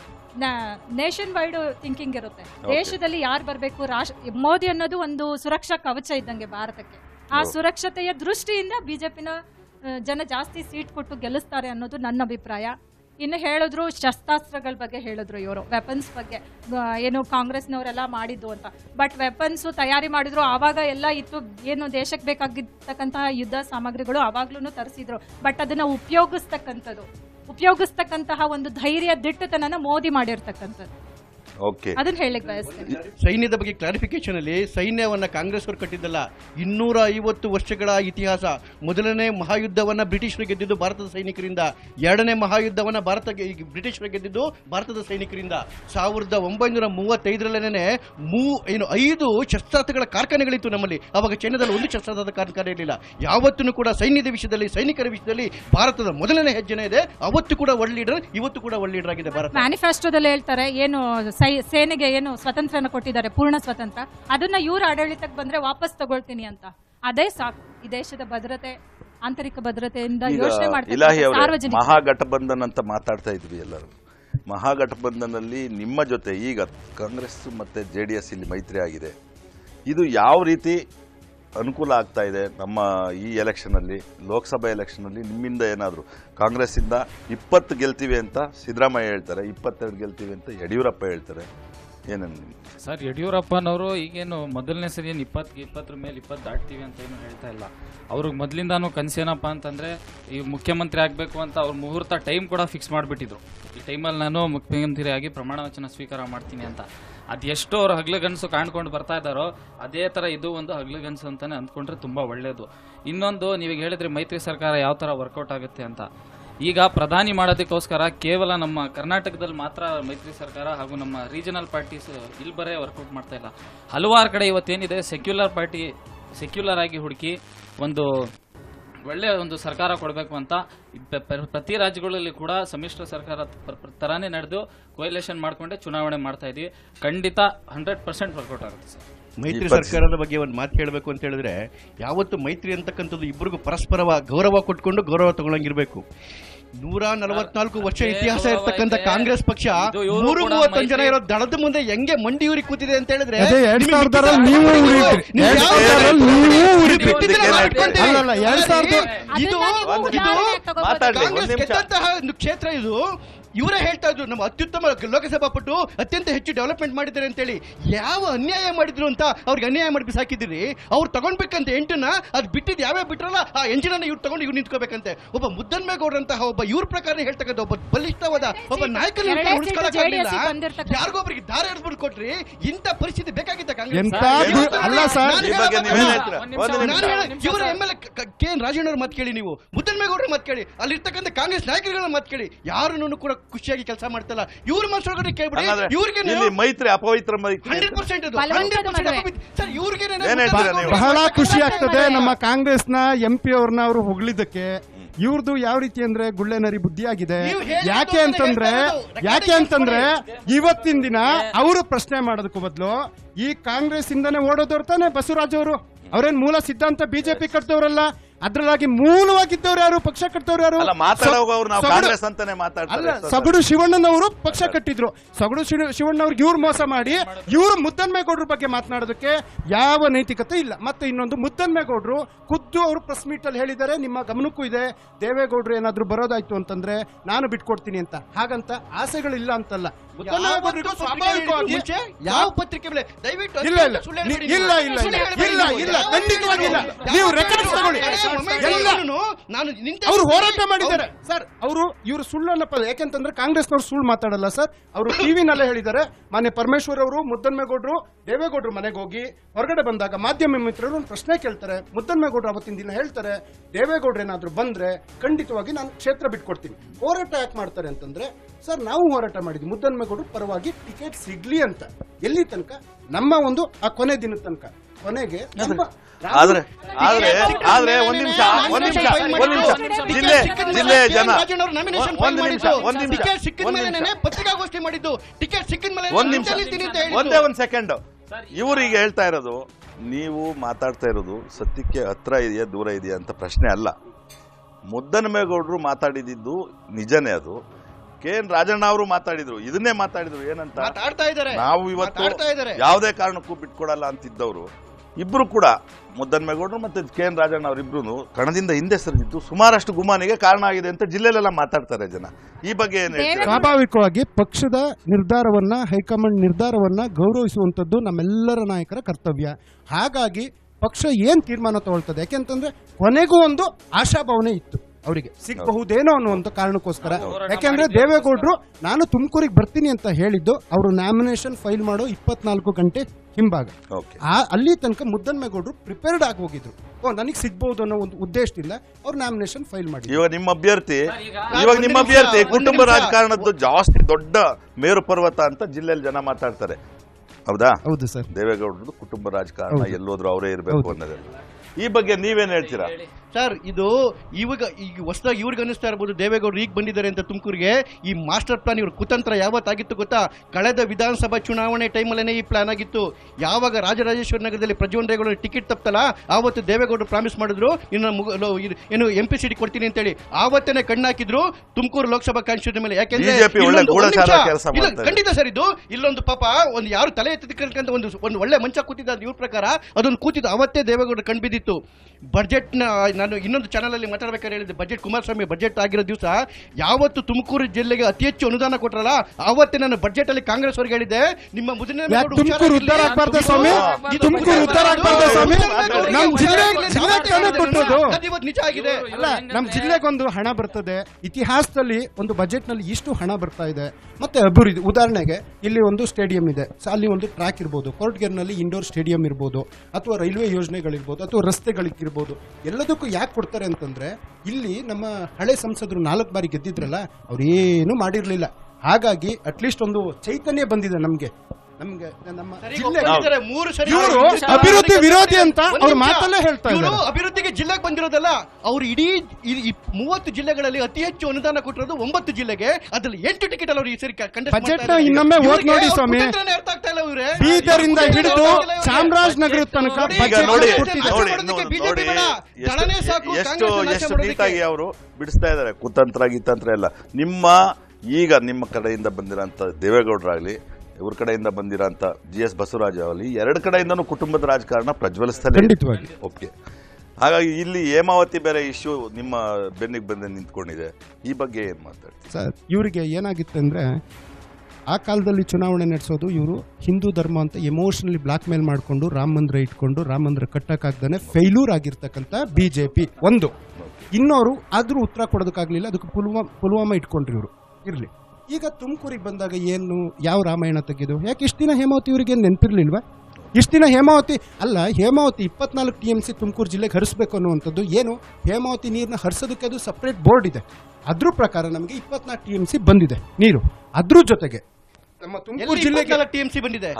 ನೇಷನ್ ವೈಡ್ ಥಿಂಕಿಂಗ್ ಇರುತ್ತೆ. ದೇಶದಲ್ಲಿ ಯಾರು ಬರಬೇಕು, ರಾಷ್ಟ್ರ ಮೋದಿ ಅನ್ನೋದು ಒಂದು ಸುರಕ್ಷಾ ಕವಚ ಇದ್ದಂಗೆ ಭಾರತಕ್ಕೆ. ಆ ಸುರಕ್ಷತೆಯ ದೃಷ್ಟಿಯಿಂದ ಬಿಜೆಪಿನ ಜನ ಜಾಸ್ತಿ ಸೀಟ್ ಕೊಟ್ಟು ಗೆಲ್ಲಿಸ್ತಾರೆ ಅನ್ನೋದು ನನ್ನ ಅಭಿಪ್ರಾಯ. ಇನ್ನು ಹೇಳಿದ್ರು ಶಸ್ತ್ರಾಸ್ತ್ರಗಳ ಬಗ್ಗೆ ಹೇಳಿದ್ರು ಇವರು, ವೆಪನ್ಸ್ ಬಗ್ಗೆ ಏನು ಕಾಂಗ್ರೆಸ್ನವರೆಲ್ಲ ಮಾಡಿದ್ದು ಅಂತ. ಬಟ್ ವೆಪನ್ಸ್ ತಯಾರಿ ಮಾಡಿದ್ರು ಆವಾಗ ಎಲ್ಲ ಇತ್ತು, ಏನು ದೇಶಕ್ಕೆ ಬೇಕಾಗಿರ್ತಕ್ಕಂತಹ ಯುದ್ಧ ಸಾಮಗ್ರಿಗಳು ಆವಾಗ್ಲೂ ತರಿಸಿದ್ರು. ಬಟ್ ಅದನ್ನ ಉಪಯೋಗಿಸ್ತಕ್ಕಂಥದ್ದು ಉಪಯೋಗಿಸ್ತಕ್ಕಂತಹ ಒಂದು ಧೈರ್ಯ ದಿಟ್ಟತನನ ಮೋದಿ ಮಾಡಿರ್ತಕ್ಕಂಥದ್ದು. ಅದನ್ನ ಹೇಳಿಕ್ ಬಯಸ್ತೇನೆ. ಸೈನ್ಯದ ಬಗ್ಗೆ ಕ್ಲಾರಿಫಿಕೇಶನ್ ಅಲ್ಲಿ, ಸೈನ್ಯವನ್ನ ಕಾಂಗ್ರೆಸ್ ಅವರು ಕಟ್ಟಿದ್ದಲ್ಲ, ಇನ್ನೂರ ಐವತ್ತು ವರ್ಷಗಳ ಇತಿಹಾಸ. ಮೊದಲನೇ ಮಹಾಯುದ್ಧವನ್ನ ಬ್ರಿಟಿಷರು ಗೆದ್ದಿದ್ದು ಭಾರತದ ಸೈನಿಕರಿಂದ, ಎರಡನೇ ಮಹಾಯುದ್ಧವನ್ನ ಭಾರತ ಬ್ರಿಟಿಷರು ಗೆದ್ದಿದ್ದು ಭಾರತದ ಸೈನಿಕರಿಂದ. ಸಾವಿರದ ಒಂಬೈನೂರ ಮೂವತ್ತೈದರಲ್ಲೇನೆ ಮೂ ಏನು ಐದು ಶಸ್ತ್ರಾಸ್ತ್ರಗಳ ಕಾರ್ಖಾನೆಗಳಿತ್ತು ನಮ್ಮಲ್ಲಿ. ಅವಾಗ ಚೈನಾದಲ್ಲಿ ಒಂದು ಶಸ್ತ್ರಾಸ್ತ್ರದ ಕಾರ್ಖಾನೆ ಇರಲಿಲ್ಲ. ಯಾವತ್ತೂ ಕೂಡ ಸೈನ್ಯದ ವಿಷಯದಲ್ಲಿ, ಸೈನಿಕರ ವಿಷಯದಲ್ಲಿ ಭಾರತದ ಮೊದಲನೇ ಹೆಜ್ಜೆನೇ ಇದೆ. ಅವತ್ತು ಕೂಡ ವರ್ಲ್ಡ್ ಲೀಡರ್, ಇವತ್ತು ಕೂಡ ವರ್ಲ್ಡ್ ಲೀಡರ್ ಆಗಿದೆ ಭಾರತ. ಮ್ಯಾನಿಫೆಸ್ಟೋದಲ್ಲಿ ಹೇಳ್ತಾರೆ ಏನು ಸೇನೆಗೆ ಏನು ಸ್ವಾತಂತ್ರ್ಯನ ಕೊಟ್ಟಿದ್ದಾರೆ, ಪೂರ್ಣ ಸ್ವಾತಂತ್ರ್ಯ, ಅದನ್ನ ಇವ್ರ ಆಡಳಿತಕ್ಕೆ ಬಂದ್ರೆ ವಾಪಸ್ ತಗೊಳ್ತೀನಿ ಅಂತ. ಅದೇ ಸಾಕು ಈ ದೇಶದ ಭದ್ರತೆ, ಆಂತರಿಕ ಭದ್ರತೆಯಿಂದ ಯೋಚನೆ ಮಾಡ್ತಾರೆ. ಮಹಾಗಠಬಂಧನ್ ಅಂತ ಮಾತಾಡ್ತಾ ಇದ್ವಿ ಎಲ್ಲರೂ. ಮಹಾಗಠಬಂಧನಲ್ಲಿ ನಿಮ್ಮ ಜೊತೆ ಈಗ ಕಾಂಗ್ರೆಸ್ ಮತ್ತೆ ಜೆ ಡಿ ಎಸ್ ಇಲ್ಲಿ ಮೈತ್ರಿ ಆಗಿದೆ. ಇದು ಯಾವ ರೀತಿ ಅನುಕೂಲ ಆಗ್ತಾ ಇದೆ ನಮ್ಮ ಈ ಎಲೆಕ್ಷನ್ ಅಲ್ಲಿ, ಲೋಕಸಭಾ ಎಲೆಕ್ಷನ್ ಅಲ್ಲಿ? ನಿಮ್ಮಿಂದ ಏನಾದ್ರು ಕಾಂಗ್ರೆಸ್ ಇಂದ ಇಪ್ಪತ್ತು ಗೆಲ್ತೀವಿ ಅಂತ ಸಿದ್ದರಾಮಯ್ಯ ಹೇಳ್ತಾರೆ, ಇಪ್ಪತ್ತೆರಡು ಗೆಲ್ತೀವಿ ಅಂತ ಯಡಿಯೂರಪ್ಪ ಹೇಳ್ತಾರೆ. ಏನೇನು ಸರ್ ಯಡಿಯೂರಪ್ಪನವರು ಈಗೇನು ಮೊದಲನೇ ಸರಿ ಏನು ಇಪ್ಪತ್ತು ಇಪ್ಪತ್ತರ ಮೇಲೆ ಇಪ್ಪತ್ತು ದಾಟ್ತೀವಿ ಅಂತ ಏನು ಹೇಳ್ತಾ ಇಲ್ಲ. ಅವ್ರಿಗೆ ಮೊದಲಿಂದಾನು ಕನಸೇನಪ್ಪ ಅಂತಂದರೆ ಈ ಮುಖ್ಯಮಂತ್ರಿ ಆಗಬೇಕು ಅಂತ ಅವ್ರ ಮುಹೂರ್ತ ಟೈಮ್ ಕೂಡ ಫಿಕ್ಸ್ ಮಾಡಿಬಿಟ್ಟಿದ್ರು. ಈ ಟೈಮಲ್ಲಿ ನಾನು ಮುಖ್ಯಮಂತ್ರಿ ಆಗಿ ಪ್ರಮಾಣ ವಚನ ಸ್ವೀಕಾರ ಮಾಡ್ತೀನಿ ಅಂತ. ಅದು ಎಷ್ಟು ಅವ್ರು ಹಗ್ಲಗನಸು ಕಾಣ್ಕೊಂಡು ಬರ್ತಾ ಇದ್ದಾರೋ ಅದೇ ಥರ ಇದು ಒಂದು ಹಗ್ಲಗನಸು ಅಂತಲೇ ಅಂದ್ಕೊಂಡ್ರೆ ತುಂಬ ಒಳ್ಳೆಯದು. ಇನ್ನೊಂದು ನೀವೀಗ ಹೇಳಿದ್ರೆ ಮೈತ್ರಿ ಸರ್ಕಾರ ಯಾವ ಥರ ವರ್ಕೌಟ್ ಆಗುತ್ತೆ ಅಂತ. ಈಗ ಪ್ರಧಾನಿ ಮಾಡೋದಕ್ಕೋಸ್ಕರ ಕೇವಲ ನಮ್ಮ ಕರ್ನಾಟಕದಲ್ಲಿ ಮಾತ್ರ ಮೈತ್ರಿ ಸರ್ಕಾರ ಹಾಗೂ ನಮ್ಮ ರೀಜನಲ್ ಪಾರ್ಟೀಸ್ ಇಲ್ಲಿ ಬರೇ ವರ್ಕೌಟ್ ಮಾಡ್ತಾ ಇಲ್ಲ. ಹಲವಾರು ಕಡೆ ಇವತ್ತೇನಿದೆ ಸೆಕ್ಯುಲರ್ ಪಾರ್ಟಿ ಸೆಕ್ಯುಲರ್ ಆಗಿ ಹುಡುಕಿ ಒಂದು ಒಳ್ಳೆಯ ಒಂದು ಸರ್ಕಾರ ಕೊಡಬೇಕು ಅಂತ ಪ್ರತಿ ರಾಜ್ಯಗಳಲ್ಲಿ ಕೂಡ ಸಮ್ಮಿಶ್ರ ಸರ್ಕಾರ ತರಾನೇ ನಡೆದು ಕೊಯಲೇಷನ್ ಮಾಡಿಕೊಂಡೆ ಚುನಾವಣೆ ಮಾಡ್ತಾ ಇದೀವಿ. ಖಂಡಿತ ಹಂಡ್ರೆಡ್ ಪರ್ಸೆಂಟ್ ವರ್ಕೌಟ್ ಆಗುತ್ತೆ ಸರ್. ಮೈತ್ರಿ ಸರ್ಕಾರದ ಬಗ್ಗೆ ಒಂದು ಮಾತು ಹೇಳಬೇಕು ಅಂತ ಹೇಳಿದ್ರೆ, ಯಾವತ್ತು ಮೈತ್ರಿ ಅಂತಕ್ಕಂಥದ್ದು ಇಬ್ಬರಿಗೂ ಪರಸ್ಪರ ಗೌರವ ಕೊಟ್ಕೊಂಡು ಗೌರವ ತಗೊಳಂಗಿರ್ಬೇಕು. ನೂರ ನಲವತ್ನಾಲ್ಕು ವರ್ಷ ಇತಿಹಾಸ ಇರ್ತಕ್ಕಂಥ ಕಾಂಗ್ರೆಸ್ ಪಕ್ಷ ನೂರ ಮೂವತ್ತೊಂದು ಜನ ಇರೋ ದಳದ ಮುಂದೆ ಹೆಂಗೆ ಮಂಡಿಯೂರಿ ಕೂತಿದೆ ಅಂತ ಹೇಳಿದ್ರೆ ಕಾಂಗ್ರೆಸ್ ಗೆದ್ದಂತಹ ಕ್ಷೇತ್ರ ಇದು. ಇವರೇ ಹೇಳ್ತಾ ಇದ್ರು ನಮ್ಮ ಅತ್ಯುತ್ತಮ ಲೋಕಸಭಾ ಪಟ್ಟು ಅತ್ಯಂತ ಹೆಚ್ಚು ಡೆವಲಪ್ಮೆಂಟ್ ಮಾಡಿದ್ದಾರೆ ಅಂತೇಳಿ. ಯಾವ ಅನ್ಯಾಯ ಮಾಡಿದ್ರು ಅಂತ ಅವ್ರಿಗೆ ಅನ್ಯಾಯ ಮಾಡಿ ಬಿಸಾಕಿದ್ದೀರಿ. ಅವ್ರು ತಗೊಂಡ್ಬೇಕಂತ ಎಂಟನ್ನ ಅದು ಬಿಟ್ಟಿದ್ದು ಯಾವ್ಯಾವ ಬಿಟ್ರಲ್ಲ ಆ ಎಂಜಿನನ್ನ ಇವ್ರು ತಗೊಂಡು ಇವ್ರು ನಿಂತ್ಕೋಬೇಕಂತೆ. ಒಬ್ಬ ಮುದ್ದನ್ಮೇಗೌಡರಂತಹ ಒಬ್ಬ ಇವ್ರ ಪ್ರಕಾರ ಹೇಳ್ತಕ್ಕಂಥ ಒಬ್ಬ ಬಲಿಷ್ಠವಾದ ಒಬ್ಬ ನಾಯಕನ ಉಳಿಸ್ಕೊಳ್ಳೋಕ್ಕಾಗಲಿಲ್ಲ. ಯಾರಿಗೊಬ್ಬರಿಗೆ ದಾರಿ ಎಡ್ಬಿಟ್ಟು ಕೊಟ್ರಿ. ಇಂಥ ಪರಿಸ್ಥಿತಿ ಬೇಕಾಗಿತ್ತ ಕಾಂಗ್ರೆಸ್? ಇವರ M L A K N Rajanna ಅವ್ರ ಮಾತು ಕೇಳಿ, ನೀವು ಮುದ್ದನ್ಮೇಗೌಡರ ಮಾತು ಕೇಳಿ, ಅಲ್ಲಿರ್ತಕ್ಕಂಥ ಕಾಂಗ್ರೆಸ್ ನಾಯಕರುಗಳ ಮಾತು ಕೇಳಿ, ಯಾರನ್ನು ಕೂಡ ಖುಷಿಯಾಗಿ ಕೆಲಸ ಮಾಡ್ತಲ್ಲ. ಇವ್ರ ಮನಸ್ಸೊಳಗಡೆ ಕೇಳ್ಬಿಡಿ. ಇವ್ರಿಗೆ ಮೈತ್ರಿ ಅಪವಿತ್ರ ಹಂಡ್ರೆಡ್ ಪರ್ಸೆಂಟ್ ಸರ್ ಇವ್ರಿಗೆ ಬಹಳ ಖುಷಿ ಆಗ್ತದೆ ನಮ್ಮ ಕಾಂಗ್ರೆಸ್ನ ಎಂ ಪಿ ಅವ್ರನ್ನ ಅವರು ಹೊಗಳಿದ್ದಕ್ಕೆ. ಇವ್ರದ್ದು ಯಾವ ರೀತಿ ಅಂದ್ರೆ ಗುಳ್ಳೆನರಿ ಬುದ್ಧಿ ಆಗಿದೆ. ಯಾಕೆ ಅಂತಂದ್ರೆ ಯಾಕೆ ಅಂತಂದ್ರೆ ಇವತ್ತಿನ ದಿನ ಅವರು ಪ್ರಶ್ನೆ ಮಾಡೋದಕ್ಕೂ ಬದಲು ಈ ಕಾಂಗ್ರೆಸ್ ಇಂದಾನೆ ಓಡೋದವ್ರು ತಾನೆ ಬಸವರಾಜ್ ಅವರು. ಅವ್ರೇನ್ ಮೂಲ ಸಿದ್ಧಾಂತ ಬಿಜೆಪಿ ಕಟ್ಟಿದವರಲ್ಲ, ಅದ್ರಲ್ಲಾಗಿ ಮೂಲವಾಗಿದ್ದವ್ರು ಯಾರು, ಪಕ್ಷ ಕಟ್ಟಿದವ್ರು ಯಾರು? ಅಲ್ಲ, ಸಗಡು ಶಿವಣ್ಣನವರು ಪಕ್ಷ ಕಟ್ಟಿದ್ರು. ಸಗಡು ಶಿವಣ್ಣವ್ರಿಗೆ ಇವ್ರು ಮೋಸ ಮಾಡಿ ಇವ್ರು ಮುದ್ದನ್ಮೇಗೌಡ್ರ ಬಗ್ಗೆ ಮಾತನಾಡೋದಕ್ಕೆ ಯಾವ ನೈತಿಕತೆ ಇಲ್ಲ. ಮತ್ತೆ ಇನ್ನೊಂದು, ಮುದ್ದನ್ಮೇಗೌಡ್ರು ಖುದ್ದು ಅವರು ಪ್ರೆಸ್ ಮೀಟ್ ಅಲ್ಲಿ ಹೇಳಿದ್ದಾರೆ, ನಿಮ್ಮ ಗಮನಕ್ಕೂ ಇದೆ, ದೇವೇಗೌಡರು ಏನಾದ್ರು ಬರೋದಾಯ್ತು ಅಂತಂದ್ರೆ ನಾನು ಬಿಟ್ಕೊಡ್ತೀನಿ ಅಂತ. ಹಾಗಂತ ಆಸೆಗಳಿಲ್ಲ ಅಂತಲ್ಲ. ಯಾವ ಪತ್ರಿಕೆ ಮೇಲೆ ದಯವಿಟ್ಟು ಇಲ್ಲ ಇಲ್ಲ ಇಲ್ಲ ಇಲ್ಲ ಇಲ್ಲ ಇಲ್ಲ ಖಂಡಿತವಾಗಿಲ್ಲ. ನೀವು ರೆಕಾರ್ಡ್ಸ್ ತಗೊಳ್ಳಿ. ನಾನು ಅವರು ಹೋರಾಟ ಮಾಡಿದ್ದಾರೆ ಸರ್. ಅವರು ಇವರು ಸುಳ್ಳನ್ನಪ್ಪ. ಯಾಕೆಂತಂದ್ರೆ ಕಾಂಗ್ರೆಸ್ನವ್ರು ಸುಳ್ಳು ಮಾತಾಡಲ್ಲ ಸರ್. ಅವರು ಟಿವಿನಲ್ಲೇ ಹೇಳಿದ್ದಾರೆ. ಮಾನ್ಯ ಪರಮೇಶ್ವರ್ ಅವರು ಮುದ್ದನ್ಮೇಗೌಡರು ದೇವೇಗೌಡರು ಮನೆಗೆ ಹೋಗಿ ಹೊರಗಡೆ ಬಂದಾಗ ಮಾಧ್ಯಮ ಮಿತ್ರರು ಒಂದು ಪ್ರಶ್ನೆ ಕೇಳ್ತಾರೆ. ಮುದ್ದನ್ಮೇಗೌಡರು ಅವತ್ತಿನ ದಿನ ಹೇಳ್ತಾರೆ, ದೇವೇಗೌಡರು ಏನಾದ್ರು ಬಂದ್ರೆ ಖಂಡಿತವಾಗಿ ನಾನು ಕ್ಷೇತ್ರ ಬಿಟ್ಕೊಡ್ತೀನಿ. ಹೋರಾಟ ಯಾಕೆ ಮಾಡ್ತಾರೆ ಅಂತಂದ್ರೆ, ಸರ್ ನಾವು ಹೋರಾಟ ಮಾಡಿದ್ವಿ ಮುದ್ದನ್ಮೇಗೌಡರು ಪರವಾಗಿ ಟಿಕೆಟ್ ಸಿಗ್ಲಿ ಅಂತ. ಎಲ್ಲಿ ತನಕ? ನಮ್ಮ ಒಂದು ಆ ಕೊನೆ ದಿನದ ತನಕ. ಕೊನೆಗೆ ಆದ್ರೆ ಆದ್ರೆ ಆದ್ರೆ ಒಂದ್ ನಿಮಿಷ ಒಂದ್ ನಿಮಿಷ ಒಂದ್ ನಿಮಿಷ ಜಿಲ್ಲೆ ಜಿಲ್ಲೆಯ ಜನ ಒಂದ್ ನಿಮಿಷ ಒಂದ್ ನಿಮಿಷ ಪತ್ರಿಕಾಗೋಷ್ಠಿ ಮಾಡಿದ್ದು ಟಿಕೆಟ್ ಸಿಕ್ಕಿದ ಮೇಲೆ ಒಂದ್ ನಿಮಿಷ ಒಂದೇ ಒಂದ್ ಸೆಕೆಂಡ್. ಇವರು ಈಗ ಹೇಳ್ತಾ ಇರೋದು, ನೀವು ಮಾತಾಡ್ತಾ ಇರೋದು ಸತ್ಯಕ್ಕೆ ಹತ್ರ ಇದೆಯಾ ದೂರ ಇದೆಯಾ ಅಂತ ಪ್ರಶ್ನೆ ಅಲ್ಲ. ಮುದ್ದನ್ಮೇಗೌಡರು ಮಾತಾಡಿದ್ದು ನಿಜನೇ. ಅದು ಕೆ ಎನ್ ರಾಜಣ್ಣ ಅವರು ಮಾತಾಡಿದ್ರು, ಇದನ್ನೇ ಮಾತಾಡಿದ್ರು. ಏನಂತ? ನಾವು ಇವತ್ತು ಯಾವುದೇ ಕಾರಣಕ್ಕೂ ಬಿಟ್ಕೊಡಲ್ಲ ಅಂತಿದ್ದವರು ಇಬ್ರು ಕೂಡ, ಮುದ್ದನ್ಮೇಗೌಡರು ಮತ್ತೆ ಕೆ ಎನ್ ರಾಜಣ್ಣ ಅವರಿಬ್ರು ಕಣದಿಂದ ಹಿಂದೆ ಸರಿದಿದ್ದು ಸುಮಾರಷ್ಟು ಗುಮಾನಿಗೆ ಕಾರಣ ಆಗಿದೆ ಅಂತ ಜಿಲ್ಲೆಲೆಲ್ಲ ಮಾತಾಡ್ತಾರೆ ಜನ. ಈ ಬಗ್ಗೆ ಏನು ಹೇಳ್ತೀರಾ? ಸ್ವಾಭಾವಿಕವಾಗಿ ಪಕ್ಷದ ನಿರ್ಧಾರವನ್ನ, ಹೈಕಮಾಂಡ್ ನಿರ್ಧಾರವನ್ನ ಗೌರವಿಸುವಂತದ್ದು ನಮ್ಮೆಲ್ಲರ ನಾಯಕರ ಕರ್ತವ್ಯ. ಹಾಗಾಗಿ ಪಕ್ಷ ಏನ್ ತೀರ್ಮಾನ ತಗೊಳ್ತದೆ, ಯಾಕೆಂತಂದ್ರೆ ಕೊನೆಗೂ ಒಂದು ಆಶಾಭಾವನೆ ಇತ್ತು ಅವರಿಗೆ ಸಿಗಬಹುದೇನೋ ಅನ್ನೋ ಒಂದು ಕಾರಣಕ್ಕೋಸ್ಕರ. ಯಾಕೆಂದ್ರೆ ದೇವೇಗೌಡರು ನಾನು ತುಮಕೂರಿಗೆ ಬರ್ತೀನಿ ಅಂತ ಹೇಳಿದ್ದು ಅವರು ನಾಮಿನೇಷನ್ ಫೈಲ್ ಮಾಡೋ ಇಪ್ಪತ್ನಾಲ್ಕು ಗಂಟೆ ಹಿಂಭಾಗ. ಅಲ್ಲಿ ತನಕ ಮುದ್ದನ್ಮೇಗೌಡರು ಪ್ರಿಪೇರ್ಡ್ ಆಗಿ ಹೋಗಿದ್ರು. ಓ ನನಗೆ ಸಿಗ್ಬಹುದು ಅನ್ನೋ ಒಂದು ಉದ್ದೇಶದಿಂದ ಅವ್ರು ನಾಮಿನೇಷನ್ ಫೈಲ್ ಮಾಡಿ. ಇವಾಗ ನಿಮ್ಮ ಅಭ್ಯರ್ಥಿ ಇವಾಗ ನಿಮ್ಮ ಅಭ್ಯರ್ಥಿ ಕುಟುಂಬ ರಾಜಕಾರಣದ್ದು ಜಾಸ್ತಿ ದೊಡ್ಡ ಮೇರು ಪರ್ವತ ಅಂತ ಜಿಲ್ಲೆಯಲ್ಲಿ ಜನ ಮಾತಾಡ್ತಾರೆ. ಹೌದಾ? ಹೌದು ಸರ್. ದೇವೇಗೌಡರದ್ದು ಕುಟುಂಬ ರಾಜಕಾರಣ, ಎಲ್ಲೋದ್ರು ಅವರೇ ಇರಬೇಕು ಅನ್ನೋದೆಲ್ಲ. ಈ ಬಗ್ಗೆ ನೀವೇನ್ ಹೇಳ್ತೀರಾ ಸರ್? ಇದು ಇವಾಗ ಈಗ ಹೊಸದಾಗಿ ಇವ್ರಿಗೆ ಅನಿಸ್ತಾ ಇರ್ಬೋದು, ದೇವೇಗೌಡರು ಈಗ ಬಂದಿದ್ದಾರೆ ಅಂತ ತುಮಕೂರಿಗೆ. ಈ ಮಾಸ್ಟರ್ ಪ್ಲಾನ್ ಇವ್ರ ಕುತಂತ್ರ ಯಾವತ್ತಾಗಿತ್ತು ಗೊತ್ತಾ? ಕಳೆದ ವಿಧಾನಸಭಾ ಚುನಾವಣೆ ಟೈಮಲ್ಲೇ ಈ ಪ್ಲಾನ್ ಆಗಿತ್ತು. ಯಾವಾಗ ರಾಜರಾಜೇಶ್ವರ ನಗರದಲ್ಲಿ ಪ್ರಜ್ವಲ್ ರೇಗೌಡ ಟಿಕೆಟ್ ತಪ್ಪಲ್ಲ, ಆವತ್ತು ದೇವೇಗೌಡರು ಪ್ರಾಮಿಸ್ ಮಾಡಿದ್ರು ಇನ್ನು ಏನು ಎಂ ಪಿ ಸಿಟಿ ಕೊಡ್ತೀನಿ ಅಂತೇಳಿ. ಆವತ್ತೇನೆ ಕಣ್ಣಾಕಿದ್ರು ತುಮಕೂರು ಲೋಕಸಭಾ ಕಾನ್ಸ್ಟಿಟ್ಯೂನ್ಸಿ ಮೇಲೆ. ಯಾಕೆಂದ್ರೆ ಖಂಡಿತ ಸರ್, ಇದು ಇಲ್ಲೊಂದು ಪಾಪ ಒಂದು ಯಾರು ತಲೆ ಎತ್ತಿದ್ಕಂತ ಒಂದು ಒಂದು ಒಳ್ಳೆ ಮಂಚ ಕೂತಿದ್ದ ಇವ್ರ ಪ್ರಕಾರ ಅದೊಂದು ಕೂತಿದ್ದು ಅವತ್ತೇ ದೇವೇಗೌಡರು ಕಂಡುಬಿದ್ದಿತ್ತು. ಬಜೆಟ್ ನ ನಾನು ಇನ್ನೊಂದು ಚಾನಲ್ ಅಲ್ಲಿ ಮಾತಾಡ್ಬೇಕಾದ್ರೆ ಹೇಳಿದ್ದೆ, ಬಜೆಟ್ ಕುಮಾರಸ್ವಾಮಿ ಬಜೆಟ್ ಆಗಿರೋ ದಿವಸ ಯಾವತ್ತು ತುಮಕೂರು ಜಿಲ್ಲೆಗೆ ಅತಿ ಹೆಚ್ಚು ಅನುದಾನ ಕೊಟ್ಟರಲ್ಲ ಅವತ್ತೇ ನಾನು ಬಜೆಟ್ ಅಲ್ಲಿ ಕಾಂಗ್ರೆಸ್ ಅವರಿಗೆ ಹೇಳಿದ್ದೆ, ನಿಮ್ಮ ಮುದಿನ ತುಮಕೂರು ಉದ್ಧಾರ ಆಗ್ಬಾರ್ದ ಸ್ವಾಮಿ, ತುಮಕೂರು ಉದ್ಧಾರ ಆಗ್ಬಾರ್ದ ಸ್ವಾಮಿ, ನಮ್ ಜಿಲ್ಲೆ ಕೊಟ್ಟೋದು ನಿಜ ಆಗಿದೆ. ಅಲ್ಲ, ನಮ್ ಜಿಲ್ಲೆಗೊಂದು ಹಣ ಬರ್ತದೆ, ಇತಿಹಾಸದಲ್ಲಿ ಒಂದು ಬಜೆಟ್ ನಲ್ಲಿ ಇಷ್ಟು ಹಣ ಬರ್ತಾ ಇದೆ. ಮತ್ತೆ ಅಭಿವೃದ್ಧಿ, ಉದಾಹರಣೆಗೆ ಇಲ್ಲಿ ಒಂದು ಸ್ಟೇಡಿಯಂ ಇದೆ, ಅಲ್ಲಿ ಒಂದು ಟ್ರ್ಯಾಕ್ ಇರ್ಬೋದು, ಕೊರಟಗೆರೆನಲ್ಲಿ ಇಂಡೋರ್ ಸ್ಟೇಡಿಯಂ ಇರ್ಬೋದು, ಅಥವಾ ರೈಲ್ವೆ ಯೋಜನೆಗಳಿರ್ಬೋದು, ಅಥವಾ ರಸ್ತೆಗಳಿಗಿರ್ಬೋದು, ಎಲ್ಲದಕ್ಕೂ ಯಾಕೆ ಕೊಡ್ತಾರೆ ಅಂತಂದ್ರೆ ಇಲ್ಲಿ ನಮ್ಮ ಹಳೆ ಸಂಸದರು ನಾಲ್ಕು ಬಾರಿ ಗೆದ್ದಿದ್ರಲ್ಲ, ಅವ್ರೇನು ಮಾಡಿರ್ಲಿಲ್ಲ. ಹಾಗಾಗಿ ಅಟ್ಲೀಸ್ಟ್ ಒಂದು ಚೈತನ್ಯ ಬಂದಿದೆ ನಮ್ಗೆ ನಮ್ಗೆ ನಮ್ಮ ಜಿಲ್ಲೆ. ಮೂರು ಸರಿ ಇವರು ಅಭಿವೃದ್ಧಿ ವಿರೋಧಿ ಅಂತ ಅವ್ರ ಮಾತಲ್ಲೇ ಹೇಳ್ತಾ ಇದ್ದಾರೆ. ಅಭಿವೃದ್ಧಿಗೆ ಜಿಲ್ಲೆಗೆ ಬಂದಿರೋದಲ್ಲ, ಅವ್ರು ಇಡೀ ಮೂವತ್ತು ಜಿಲ್ಲೆಗಳಲ್ಲಿ ಅತಿ ಹೆಚ್ಚು ಅನುದಾನ ಕೊಟ್ಟಿರೋದು ಒಂಬತ್ತು ಜಿಲ್ಲೆಗೆ, ಅದ್ರಲ್ಲಿ ಎಂಟು ಟಿಕೆಟ್ ಅಲ್ಲಿ ಅವರು ಈ ಸರಿ ಬಜೆಟ್ ಇನ್ನೊಮ್ಮೆ ಓದ್ ನೋಡಿ ಸ್ವಾಮಿ, ಅರ್ಥ ಆಗ್ತಾ ಇಲ್ಲ ಇವ್ರೆ. ಬೀದರಿಂದ ಹಿಡಿದು ಚಾಮರಾಜನಗರ ತನಕ ಎಷ್ಟು ಎಷ್ಟು ನೀಟಾಗಿ ಅವರು ಬಿಡಿಸ್ತಾ ಇದ್ದಾರೆ, ಕುತಂತ್ರ ಗೀತಂತ್ರ ಎಲ್ಲ. ನಿಮ್ಮ ಈಗ ನಿಮ್ಮ ಕಡೆಯಿಂದ ಬಂದಿರೋಂಥ ದೇವೇಗೌಡರಾಗ್ಲಿ, ಇವ್ರ ಕಡೆಯಿಂದ ಬಂದಿರೋಂಥ ಜಿ ಎಸ್ ಬಸವರಾಜ್ ಆಗಲಿ, ಎರಡು ಕಡೆಯಿಂದನೂ ಕುಟುಂಬದ ರಾಜಕಾರಣ ಪ್ರಜ್ವಲಿಸ್ತಾರೆ. ಓಕೆ, ಹಾಗಾಗಿ ಇಲ್ಲಿ ಹೇಮಾವತಿ ಬೇರೆ ಇಶ್ಯೂ ನಿಮ್ಮ ಬೆನ್ನಿಗೆ ಬಂದು ನಿಂತ್ಕೊಂಡಿದೆ. ಈ ಬಗ್ಗೆ ಏನು ಮಾತಾಡ್ತೀವಿ ಸರ್? ಇವರಿಗೆ ಏನಾಗಿತ್ತು ಅಂದರೆ, ಆ ಕಾಲದಲ್ಲಿ ಚುನಾವಣೆ ನಡೆಸೋದು ಇವರು ಹಿಂದೂ ಧರ್ಮ ಅಂತ ಎಮೋಷನಲಿ ಬ್ಲಾಕ್ ಮೇಲ್ ಮಾಡಿಕೊಂಡು ರಾಮ ಮಂದಿರ ಇಟ್ಕೊಂಡು ರಾಮ ಮಂದಿರ ಕಟ್ಟಕ್ಕಾಗ್ದಾನೆ ಫೇಲ್ಯೂರ್ ಆಗಿರ್ತಕ್ಕಂಥ ಬಿ ಜೆ ಪಿ ಒಂದು. ಇನ್ನೋರು ಆದರೂ ಉತ್ತರ ಕೊಡೋದಕ್ಕಾಗಲಿಲ್ಲ, ಅದಕ್ಕೆ ಪುಲ್ವಾಮ ಪುಲ್ವಾಮ ಇಟ್ಕೊಂಡ್ರಿ ಇವರು. ಇರಲಿ, ಈಗ ತುಮಕೂರಿಗೆ ಬಂದಾಗ ಏನು ಯಾವ ರಾಮಾಯಣ ತೆಗೆದು, ಯಾಕೆ ಇಷ್ಟು ದಿನ ಹೇಮಾವತಿ ಇವರಿಗೆ ನೆನಪಿರ್ಲಿಲ್ವಾ? ಇಷ್ಟು ದಿನ ಹೇಮಾವತಿ ಅಲ್ಲ, ಹೇಮಾವತಿ ಇಪ್ಪತ್ನಾಲ್ಕು ಟಿ ಎಂ ಸಿ ತುಮಕೂರು ಜಿಲ್ಲೆಗೆ ಹರಿಸಬೇಕು ಅನ್ನುವಂಥದ್ದು ಏನು, ಹೇಮಾವತಿ ನೀರನ್ನ ಹರಿಸೋದಕ್ಕೆ ಅದು ಸಪ್ರೇಟ್ ಬೋರ್ಡ್ ಇದೆ. ಅದ್ರ ಪ್ರಕಾರ ನಮಗೆ ಇಪ್ಪತ್ನಾಲ್ಕು ಟಿ ಎಂ ಸಿ ಬಂದಿದೆ ನೀರು. ಅದ್ರ ಜೊತೆಗೆ ನಮ್ಮ ತುಮಕೂರು ಜಿಲ್ಲೆಗೆ ಟಿ ಎಂ ಸಿ ಬಂದಿದೆ.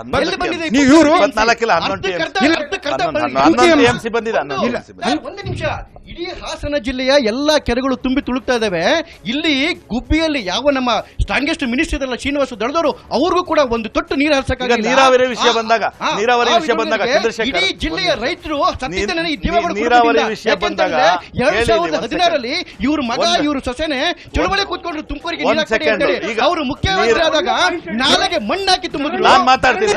ಒಂದು ನಿಮಿಷ, ಇಡೀ ಹಾಸನ ಜಿಲ್ಲೆಯ ಎಲ್ಲಾ ಕೆರೆಗಳು ತುಂಬಿ ತುಳುಕ್ತಾ ಇದಾವೆ. ಇಲ್ಲಿ ಗುಬ್ಬಿಯಲ್ಲಿ ಯಾವ ನಮ್ಮ ಸ್ಟ್ರಾಂಗೆಸ್ಟ್ ಮಿನಿಸ್ಟರ್ ಇದಲ್ಲ ಶ್ರೀನಿವಾಸ ದಳದವರು, ಅವ್ರಿಗೂ ಕೂಡ ಒಂದು ತೊಟ್ಟು ನೀರು ಹರಿಸಕ್ಕಾಗಲ್ಲ. ನೀರಾವರಿ ವಿಷಯ ಬಂದಾಗ ನೀರಾವರಿ ವಿಷಯ ಬಂದಾಗ ಇಡೀ ಜಿಲ್ಲೆಯ ರೈತರು ನೀರಾವರಿ ವಿಷಯ ಬಂದಾಗ ಎರಡ್ ಸಾವಿರದ ಹದಿನಾರಲ್ಲಿ ಇವ್ರ ಮಗ ಇವ್ರ ಸೊಸೆನೆ ಚಳವಳಿ ಕೂತ್ಕೊಂಡ್ರು ತುಮಕೂರಿಗೆ ನೀರು. ಅವರು ಮುಖ್ಯಮಂತ್ರಿ ಆದಾಗ ನಾಲೆಗೆ ಮಣ್ಣಾಕಿ ತುಂಬಿದ್ರು. ನಾನು ಮಾತಾಡ್ತೀನಿ,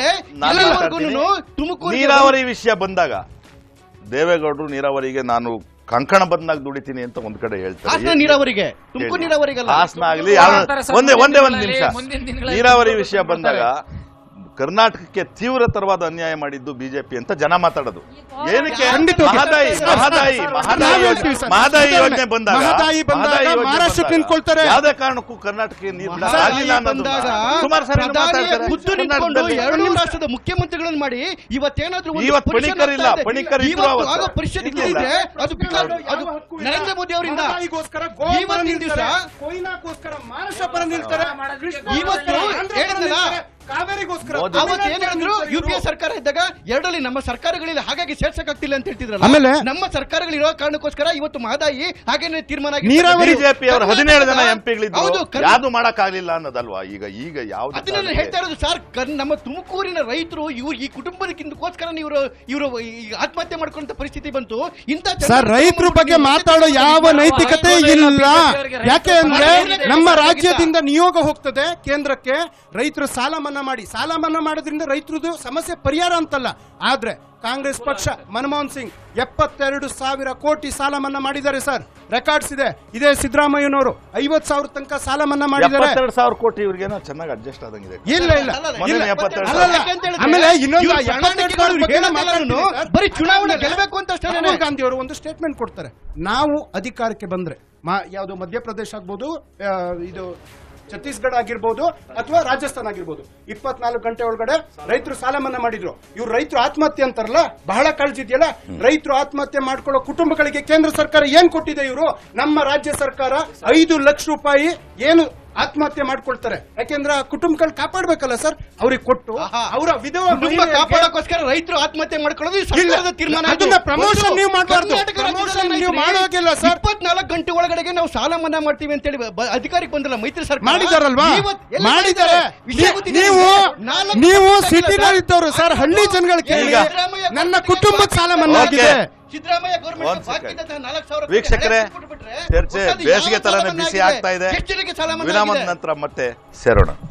ತುಮಕೂರು ನೀರಾವರಿ ವಿಷಯ ಬಂದಾಗ ದೇವೇಗೌಡರು ನೀರಾವರಿಗೆ ನಾನು ಕಂಕಣ ಬದನಾಗಿ ದುಡಿತೀನಿ ಅಂತ ಒಂದ್ ಕಡೆ ಹೇಳ್ತಾರೆ. ನೀರಾವರಿಗೆ ತುಮಕೂರು ನೀರಾವರಿಗಲ್ಲ, ಹಾಸನ ಆಗಲಿ ಒಂದೇ ಒಂದೇ ಒಂದು ನಿಮಿಷ. ನೀರಾವರಿ ವಿಷಯ ಬಂದಾಗ ಕರ್ನಾಟಕಕ್ಕೆ ತೀವ್ರತರವಾದ ಅನ್ಯಾಯ ಮಾಡಿದ್ದು ಬಿಜೆಪಿ ಅಂತ ಜನ ಮಾತಾಡೋದು ಏನಕ್ಕೆ? ಮಹದಾಯಿ ಮಹದಾಯಿ ಮಹದಾಯಿ ಯೋಜನೆ ಬಂದಾಗ ಮಹಾರಾಷ್ಟ್ರಕ್ಕೆ ನಿಂತ್ಕೊಳ್ತಾರೆ. ಯಾವುದೇ ಕಾರಣಕ್ಕೂ ಕರ್ನಾಟಕಕ್ಕೆ ನೀರು ಆಗಿಲ್ಲ ಅನ್ನೋದು ಎರಡು ರಾಷ್ಟ್ರದ ಮುಖ್ಯಮಂತ್ರಿಗಳನ್ನು ಮಾಡಿ ಇವತ್ತೇನಾದ್ರೂ ಇವತ್ತು ಪಣಿಕರ್ ಇಲ್ಲ, ಪಣಿಕರ್ ಇದ್ರು ಪರಿಷತ್ ಇದ್ರೆ ಅದು ನರೇಂದ್ರ ಮೋದಿ ಅವರಿಂದ ಇವತ್ತಿನ ದಿವಸ ಕೊಯ್ನಾಗೋಸ್ಕರ ಮಹಾರಾಷ್ಟ್ರ ಪರ ನಿಲ್ತಾರೆ. ಇವತ್ತು ಹೇಳಿದ್ನಲ್ಲ ಕಾವೇರಿಗೋಸ್ಕರ ಏನಿದ್ರು ಯು ಪಿ ಎ ಸರ್ಕಾರ ಇದ್ದಾಗ ಎರಡಲ್ಲಿ ನಮ್ಮ ಸರ್ಕಾರಗಳಿಲ್ಲ, ಹಾಗಾಗಿ ಸೇರ್ಸಕ್ಕಾಗ್ತಿಲ್ಲ ಅಂತ ಹೇಳ್ತಿದ್ರಲ್ಲ. ಆಮೇಲೆ ನಮ್ಮ ಸರ್ಕಾರಗಳಿರೋ ಕಾರಣಕ್ಕೋಸ್ಕರ ಇವತ್ತು ಮಹದಾಯಿ ಹಾಗೇನೆ ತೀರ್ಮಾನ ಬಿಜೆಪಿ ಅವರು ಹದಿನೇಳು ಜನ ಎಂಪಿಗಳಿದ್ರು, ಯಾವುದು ಮಾಡಕ್ಕಾಗಲಿಲ್ಲ ಅನ್ನೋದಲ್ವಾ ಈಗ ಈಗ ಯಾವ್ದು ಅದನ್ನ ಹೇಳ್ತಾ ಇರೋದು ಸರ್. ನಮ್ಮ ತುಮಕೂರಿನ ರೈತರು ಇವ್ರು ಈ ಕುಟುಂಬಕ್ಕಿಂತಕೋಸ್ಕರ ಇವರು ಇವರು ಆತ್ಮಹತ್ಯೆ ಮಾಡ್ಕೊಂಡ ಪರಿಸ್ಥಿತಿ ಬಂತು. ಇಂತ ಸರ್ ರೈತರ ಬಗ್ಗೆ ಮಾತಾಡೋ ಯಾವ ನೈತಿಕತೆ ಇಲ್ಲ. ಯಾಕೆ ಅಂದ್ರೆ ನಮ್ಮ ರಾಜ್ಯದಿಂದ ನಿಯೋಗ ಹೋಗ್ತದೆ ಕೇಂದ್ರಕ್ಕೆ, ರೈತರು ಸಾಲ ಮನ್ನಾ ಮಾಡಿ, ಸಾಲ ಮನ್ನಾ ಮಾಡೋದ್ರಿಂದ ರೈತರದು ಸಮಸ್ಯೆ ಪರಿಹಾರ ಅಂತಲ್ಲ. ಆದ್ರೆ ಕಾಂಗ್ರೆಸ್ ಪಕ್ಷ ಮನಮೋಹನ್ ಸಿಂಗ್ ಎಪ್ಪತ್ತೆರಡು ಸಾವಿರ ಕೋಟಿ ಸಾಲ ಮನ್ನಾ ಮಾಡಿದ್ದಾರೆ ಸರ್, ರೆಕಾರ್ಡ್ಸ್ ಇದೆ. ಇದೇ ಸಿದ್ದರಾಮಯ್ಯನವರು ಐವತ್ ಸಾವಿರ ತನಕ ಸಾಲ ಮನ್ನಾ ಮಾಡಿದ್ದಾರೆ. ಎರಡು ಸಾವಿರ ಕೋಟಿ ಇವ್ರಿಗೆ ಚೆನ್ನಾಗಿ ಅಡ್ಜಸ್ಟ್ ಆದಂಗಿದೆ. ಇಲ್ಲ ಇಲ್ಲ ಆಮೇಲೆ ಇನ್ನೊಂದು ಬರೀ ಚುನಾವಣೆ ಗೆಲ್ಲಬೇಕು ಅಂತ ರಾಹುಲ್ ಗಾಂಧಿ ಅವರು ಒಂದು ಸ್ಟೇಟ್ಮೆಂಟ್ ಕೊಡ್ತಾರೆ, ನಾವು ಅಧಿಕಾರಕ್ಕೆ ಬಂದ್ರೆ ಯಾವುದು ಮಧ್ಯಪ್ರದೇಶ ಆಗ್ಬೋದು, ಇದು ಛತ್ತೀಸ್ಗಢ ಆಗಿರ್ಬೋದು ಅಥವಾ ರಾಜಸ್ಥಾನ ಆಗಿರ್ಬೋದು, ಇಪ್ಪತ್ನಾಲ್ಕು ಗಂಟೆ ಒಳಗಡೆ ರೈತರು ಸಾಲ ಮನ್ನಾ ಮಾಡಿದ್ರು. ಇವ್ರು ರೈತರು ಆತ್ಮಹತ್ಯೆ ಅಂತಾರಲ್ಲ, ಬಹಳ ಕಾಳಜಿದೆಯಲ್ಲ. ರೈತರು ಆತ್ಮಹತ್ಯೆ ಮಾಡ್ಕೊಳ್ಳೋ ಕುಟುಂಬಗಳಿಗೆ ಕೇಂದ್ರ ಸರ್ಕಾರ ಏನ್ ಕೊಟ್ಟಿದೆ? ಇವರು ನಮ್ಮ ರಾಜ್ಯ ಸರ್ಕಾರ ಐದು ಲಕ್ಷ ರೂಪಾಯಿ ಏನು ಆತ್ಮಹತ್ಯೆ ಮಾಡ್ಕೊಳ್ತಾರೆ, ಯಾಕೆಂದ್ರೆ ಕುಟುಂಬಗಳು ಕಾಪಾಡಬೇಕಲ್ಲ ಸರ್, ಅವ್ರಿಗೆ ಕೊಟ್ಟು ಅವರ ವಿಧವಾ ಕಾಪಾಡೋಕ್ಕೋಸ್ಕರ ರೈತರು ಆತ್ಮಹತ್ಯೆ ಮಾಡ್ಕೊಳ್ಳೋದು ಸರ್ಕಾರದ ತೀರ್ಮಾನ. ಅದನ್ನ ಪ್ರಮೋಷನ್ ನೀವು ಮಾಡಬಾರ್ದು, ಪ್ರಮೋಷನ್ ನೀವು ಮಾಡೋಗಿಲ್ಲ ಸರ್. ಇಪ್ಪತ್ನಾಲ್ಕು ಗಂಟೆ ಒಳಗಡೆಗೆ ನಾವು ಸಾಲ ಮನ್ನಾ ಮಾಡ್ತೀವಿ ಅಂತ ಹೇಳಿ ಅಧಿಕಾರಿಗೆ ಬಂದಿಲ್ಲ ಮೈತ್ರಿ ಸರ್ಕಾರ. ಮಾಡಿದಾರಲ್ವಾ? ಮಾಡಿದ್ದಾರೆ. ನೀವು ನೀವು ಸಿಟಿಗಳಿದ್ದವರು ಸರ್, ಹಳ್ಳಿ ಜನಗಳು ಕೇಳಿ, ನನ್ನ ಕುಟುಂಬದ ಸಾಲ ಮನ್ನಾ ಆಗಿದೆ. ಸಿದ್ದರಾಮಯ್ಯ ವೀಕ್ಷಕರೇ, ಚರ್ಚೆ ಬೇಸಿಗೆ ತರನೇ ಬಿಸಿ ಆಗ್ತಾ ಇದೆ. ವಿರಾಮದ ನಂತರ ಮತ್ತೆ ಸೇರೋಣ.